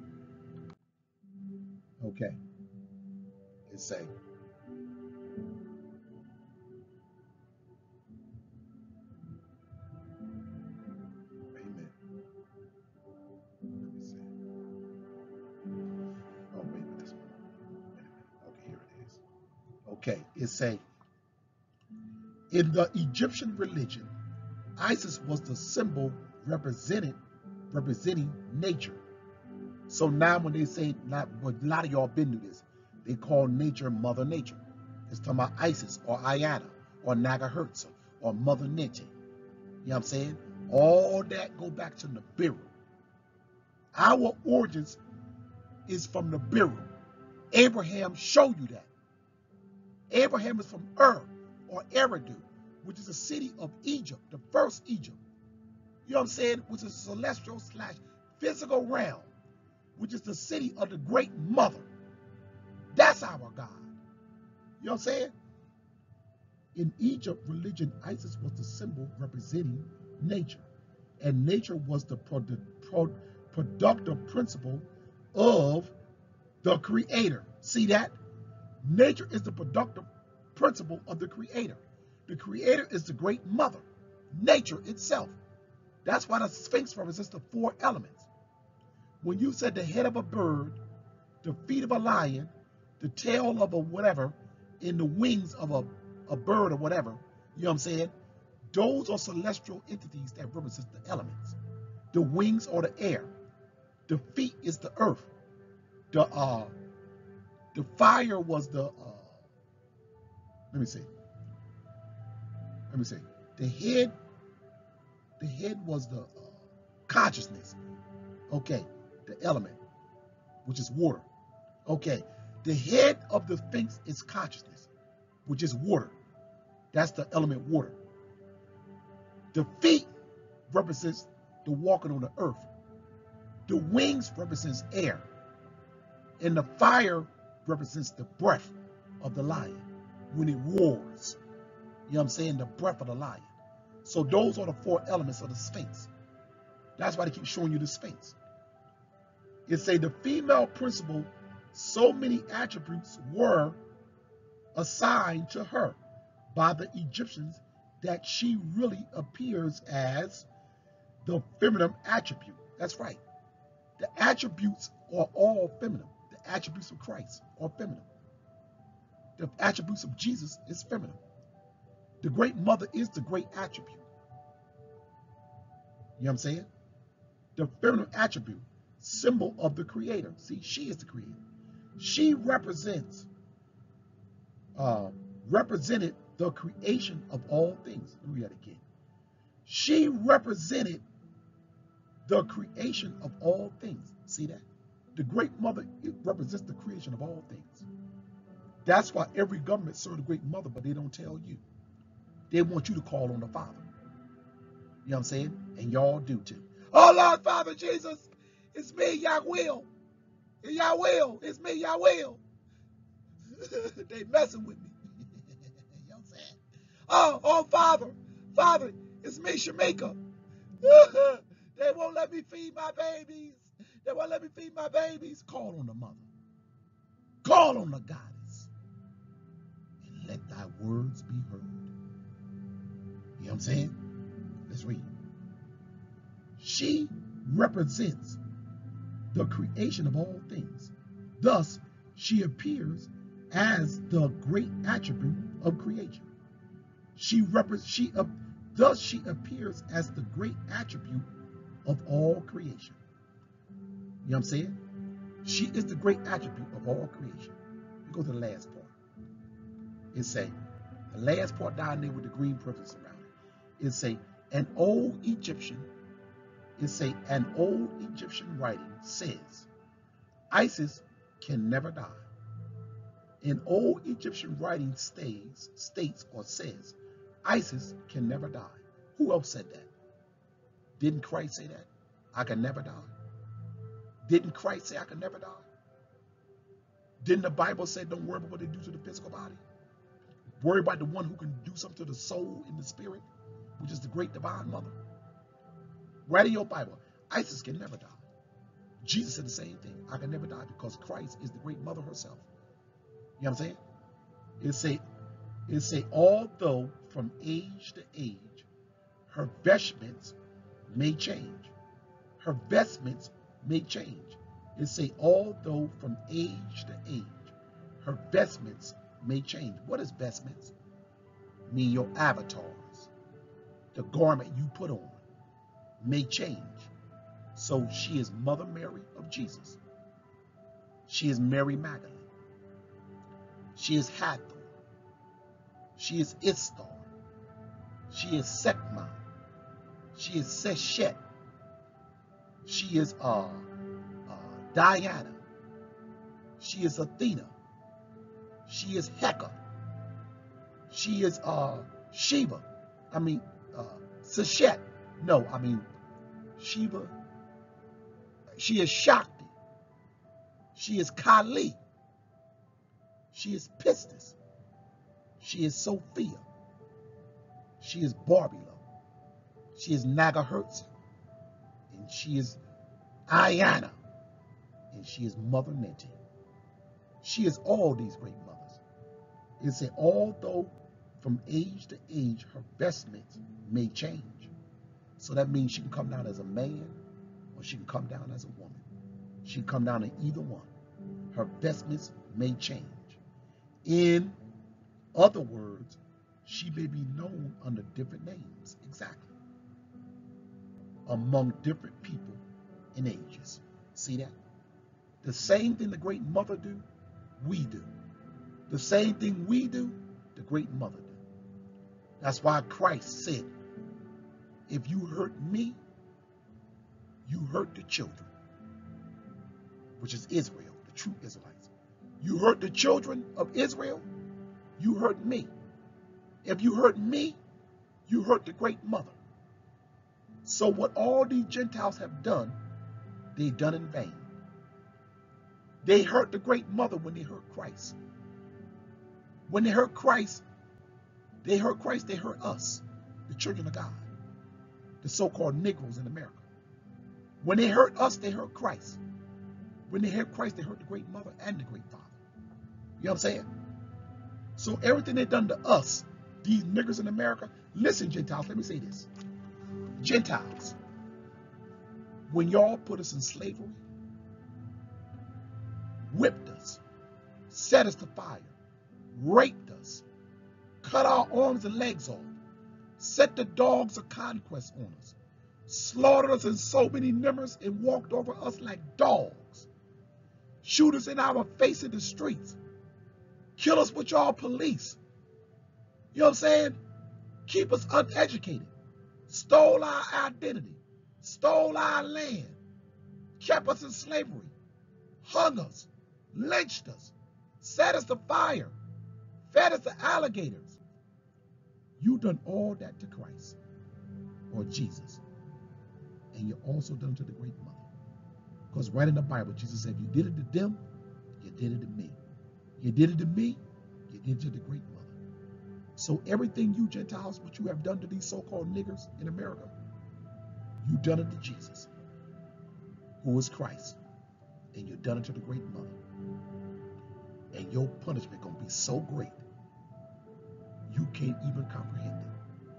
[SPEAKER 1] Okay. It say, wait a minute. Let me see. Oh, wait a minute. This one. Wait a minute. Okay, here it is. Okay, it say, in the Egyptian religion, Isis was the symbol representing nature. So now when they say, a lot of y'all been through this, they call nature Mother Nature. It's talking about Isis or Ayana or Nagahertz or Mother Nete. You know what I'm saying? All that go back to the Nibiru. Our origins is from the Nibiru. Abraham showed you that. Abraham is from Ur or Eridu, which is a city of Egypt, the first Egypt. You know what I'm saying? Which is a celestial / physical realm, which is the city of the great mother. That's our God. You know what I'm saying? In Egypt, religion, Isis was the symbol representing nature. And nature was the productive principle of the creator. See that? Nature is the productive principle of the creator. The creator is the great mother, nature itself. That's why the Sphinx represents the 4 elements. When you said the head of a bird, the feet of a lion, the tail of a whatever, and the wings of a bird or whatever, you know what I'm saying? Those are celestial entities that represent the elements. The wings are the air. The feet is the earth. The fire was the let me see. The head was the consciousness. Okay, the element, which is water. Okay, the head of the Sphinx is consciousness, which is water. That's the element water. The feet represents the walking on the earth. The wings represents air. And the fire represents the breath of the lion when it roars. You know what I'm saying? The breath of the lion. So those are the 4 elements of the Sphinx. That's why they keep showing you the Sphinx. It say the female principle, so many attributes were assigned to her by the Egyptians that she really appears as the feminine attribute. That's right. The attributes are all feminine. The attributes of Christ are feminine. The attributes of Jesus is feminine. The great mother is the great attribute. You know what I'm saying? The feminine attribute, symbol of the creator. See, she is the creator. She represented the creation of all things. Let me read that again. She represented the creation of all things. See that? The great mother, it represents the creation of all things. That's why every government serves the great mother, but they don't tell you. They want you to call on the Father. You know what I'm saying? And y'all do too. Oh, Lord, Father Jesus, it's me, Yahweh. Yahweh, it's me, Yahweh. They messing with me. You know what I'm saying? Oh, Father, it's me, Shamika. They won't let me feed my babies. They won't let me feed my babies. Call on the mother. Call on the goddess. And let thy words be heard. You know what I'm saying? Let's read. She represents the creation of all things. Thus, she appears as the great attribute of creation. Thus she appears as the great attribute of all creation. You know what I'm saying? She is the great attribute of all creation. We go to the last part. It say, the last part down there with the green privilege around it. It say, an old Egyptian writing says, Isis can never die. An old Egyptian writing states or says, Isis can never die. Who else said that? Didn't Christ say that? I can never die. Didn't Christ say I can never die? Didn't the Bible say don't worry about what they do to the physical body? Worry about the one who can do something to the soul and the spirit, which is the great divine mother. Right in your Bible, Isis can never die. Jesus said the same thing. I can never die because Christ is the great mother herself. You know what I'm saying? It say, although from age to age, her vestments may change. Her vestments may change. It say, although from age to age, her vestments may change. What is vestments? Mean your avatars. The garment you put on may change. So she is Mother Mary of Jesus. She is Mary Magdalene. She is Hathor. She is Istar. She is Sekma. She is Seshet. She is Diana. She is Athena. She is Heka. She is Sheba. Seshet. No, Sheba. She is Shakti. She is Kali. She is Pistis. She is Sophia. She is Barbula. She is Nagahertz. And she is Ayana. And she is Mother Neti. She is all these great mothers. It said, although from age to age her vestments may change. So that means she can come down as a man or she can come down as a woman. She can come down in either one. Her vestments may change. In other words, she may be known under different names, exactly, among different people and ages. See that? The same thing the great mother do, we do. The same thing we do, the great mother do. That's why Christ said, if you hurt me, you hurt the children, which is Israel, the true Israelites. You hurt the children of Israel, you hurt me. If you hurt me, you hurt the great mother. So what all these Gentiles have done, they've done in vain. They hurt the great mother when they hurt Christ. When they hurt Christ, they hurt us, the children of God, the so-called Negroes in America. When they hurt us, they hurt Christ. When they hurt Christ, they hurt the great mother and the great father. You know what I'm saying? So everything they've done to us, these niggers in America, listen, Gentiles, let me say this. Gentiles, when y'all put us in slavery, whipped us, set us to fire, raped us, cut our arms and legs off, set the dogs of conquest on us, slaughtered us in so many numbers and walked over us like dogs, shoot us in our face in the streets, kill us with y'all police, you know what I'm saying? Keep us uneducated, stole our identity, stole our land, kept us in slavery, hung us, lynched us, set us to fire, fed us to alligators. You done all that to Christ or Jesus. And you also done to the great mother. Because right in the Bible, Jesus said, if you did it to them, you did it to me. You did it to me, you did it to the great mother. So everything you Gentiles, what you have done to these so-called niggers in America, You done it to Jesus, who is Christ, and you done it to the great mother. And your punishment gonna be so great, you can't even comprehend it.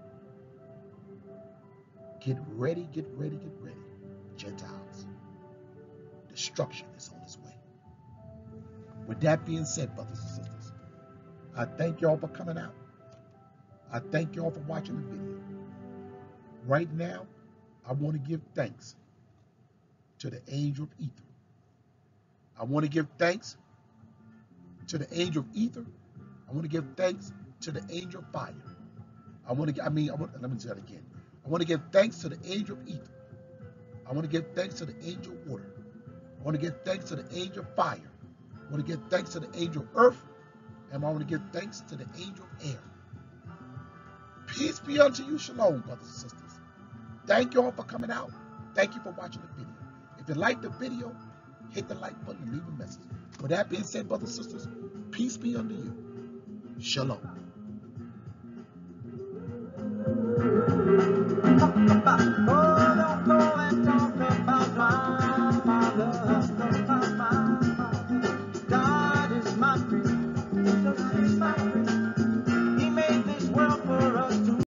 [SPEAKER 1] Get ready, get ready, get ready. Gentiles, destruction is on its way. With that being said, brothers and sisters, I thank y'all for coming out. I thank y'all for watching the video. Right now, I want to give thanks to the angel of ether. I want to give thanks to the angel of ether. I want to give thanks to the angel of fire. Let me say that again. I want to give thanks to the angel of ether. I want to give thanks to the angel of water. I want to give thanks to the angel of fire. I want to give thanks to the angel of earth. And I want to give thanks to the angel of air. Peace be unto you. Shalom, brothers and sisters. Thank you all for coming out. Thank you for watching the video. If you like the video, hit the like button and leave a message. With that being said, brothers and sisters, peace be unto you. Shalom.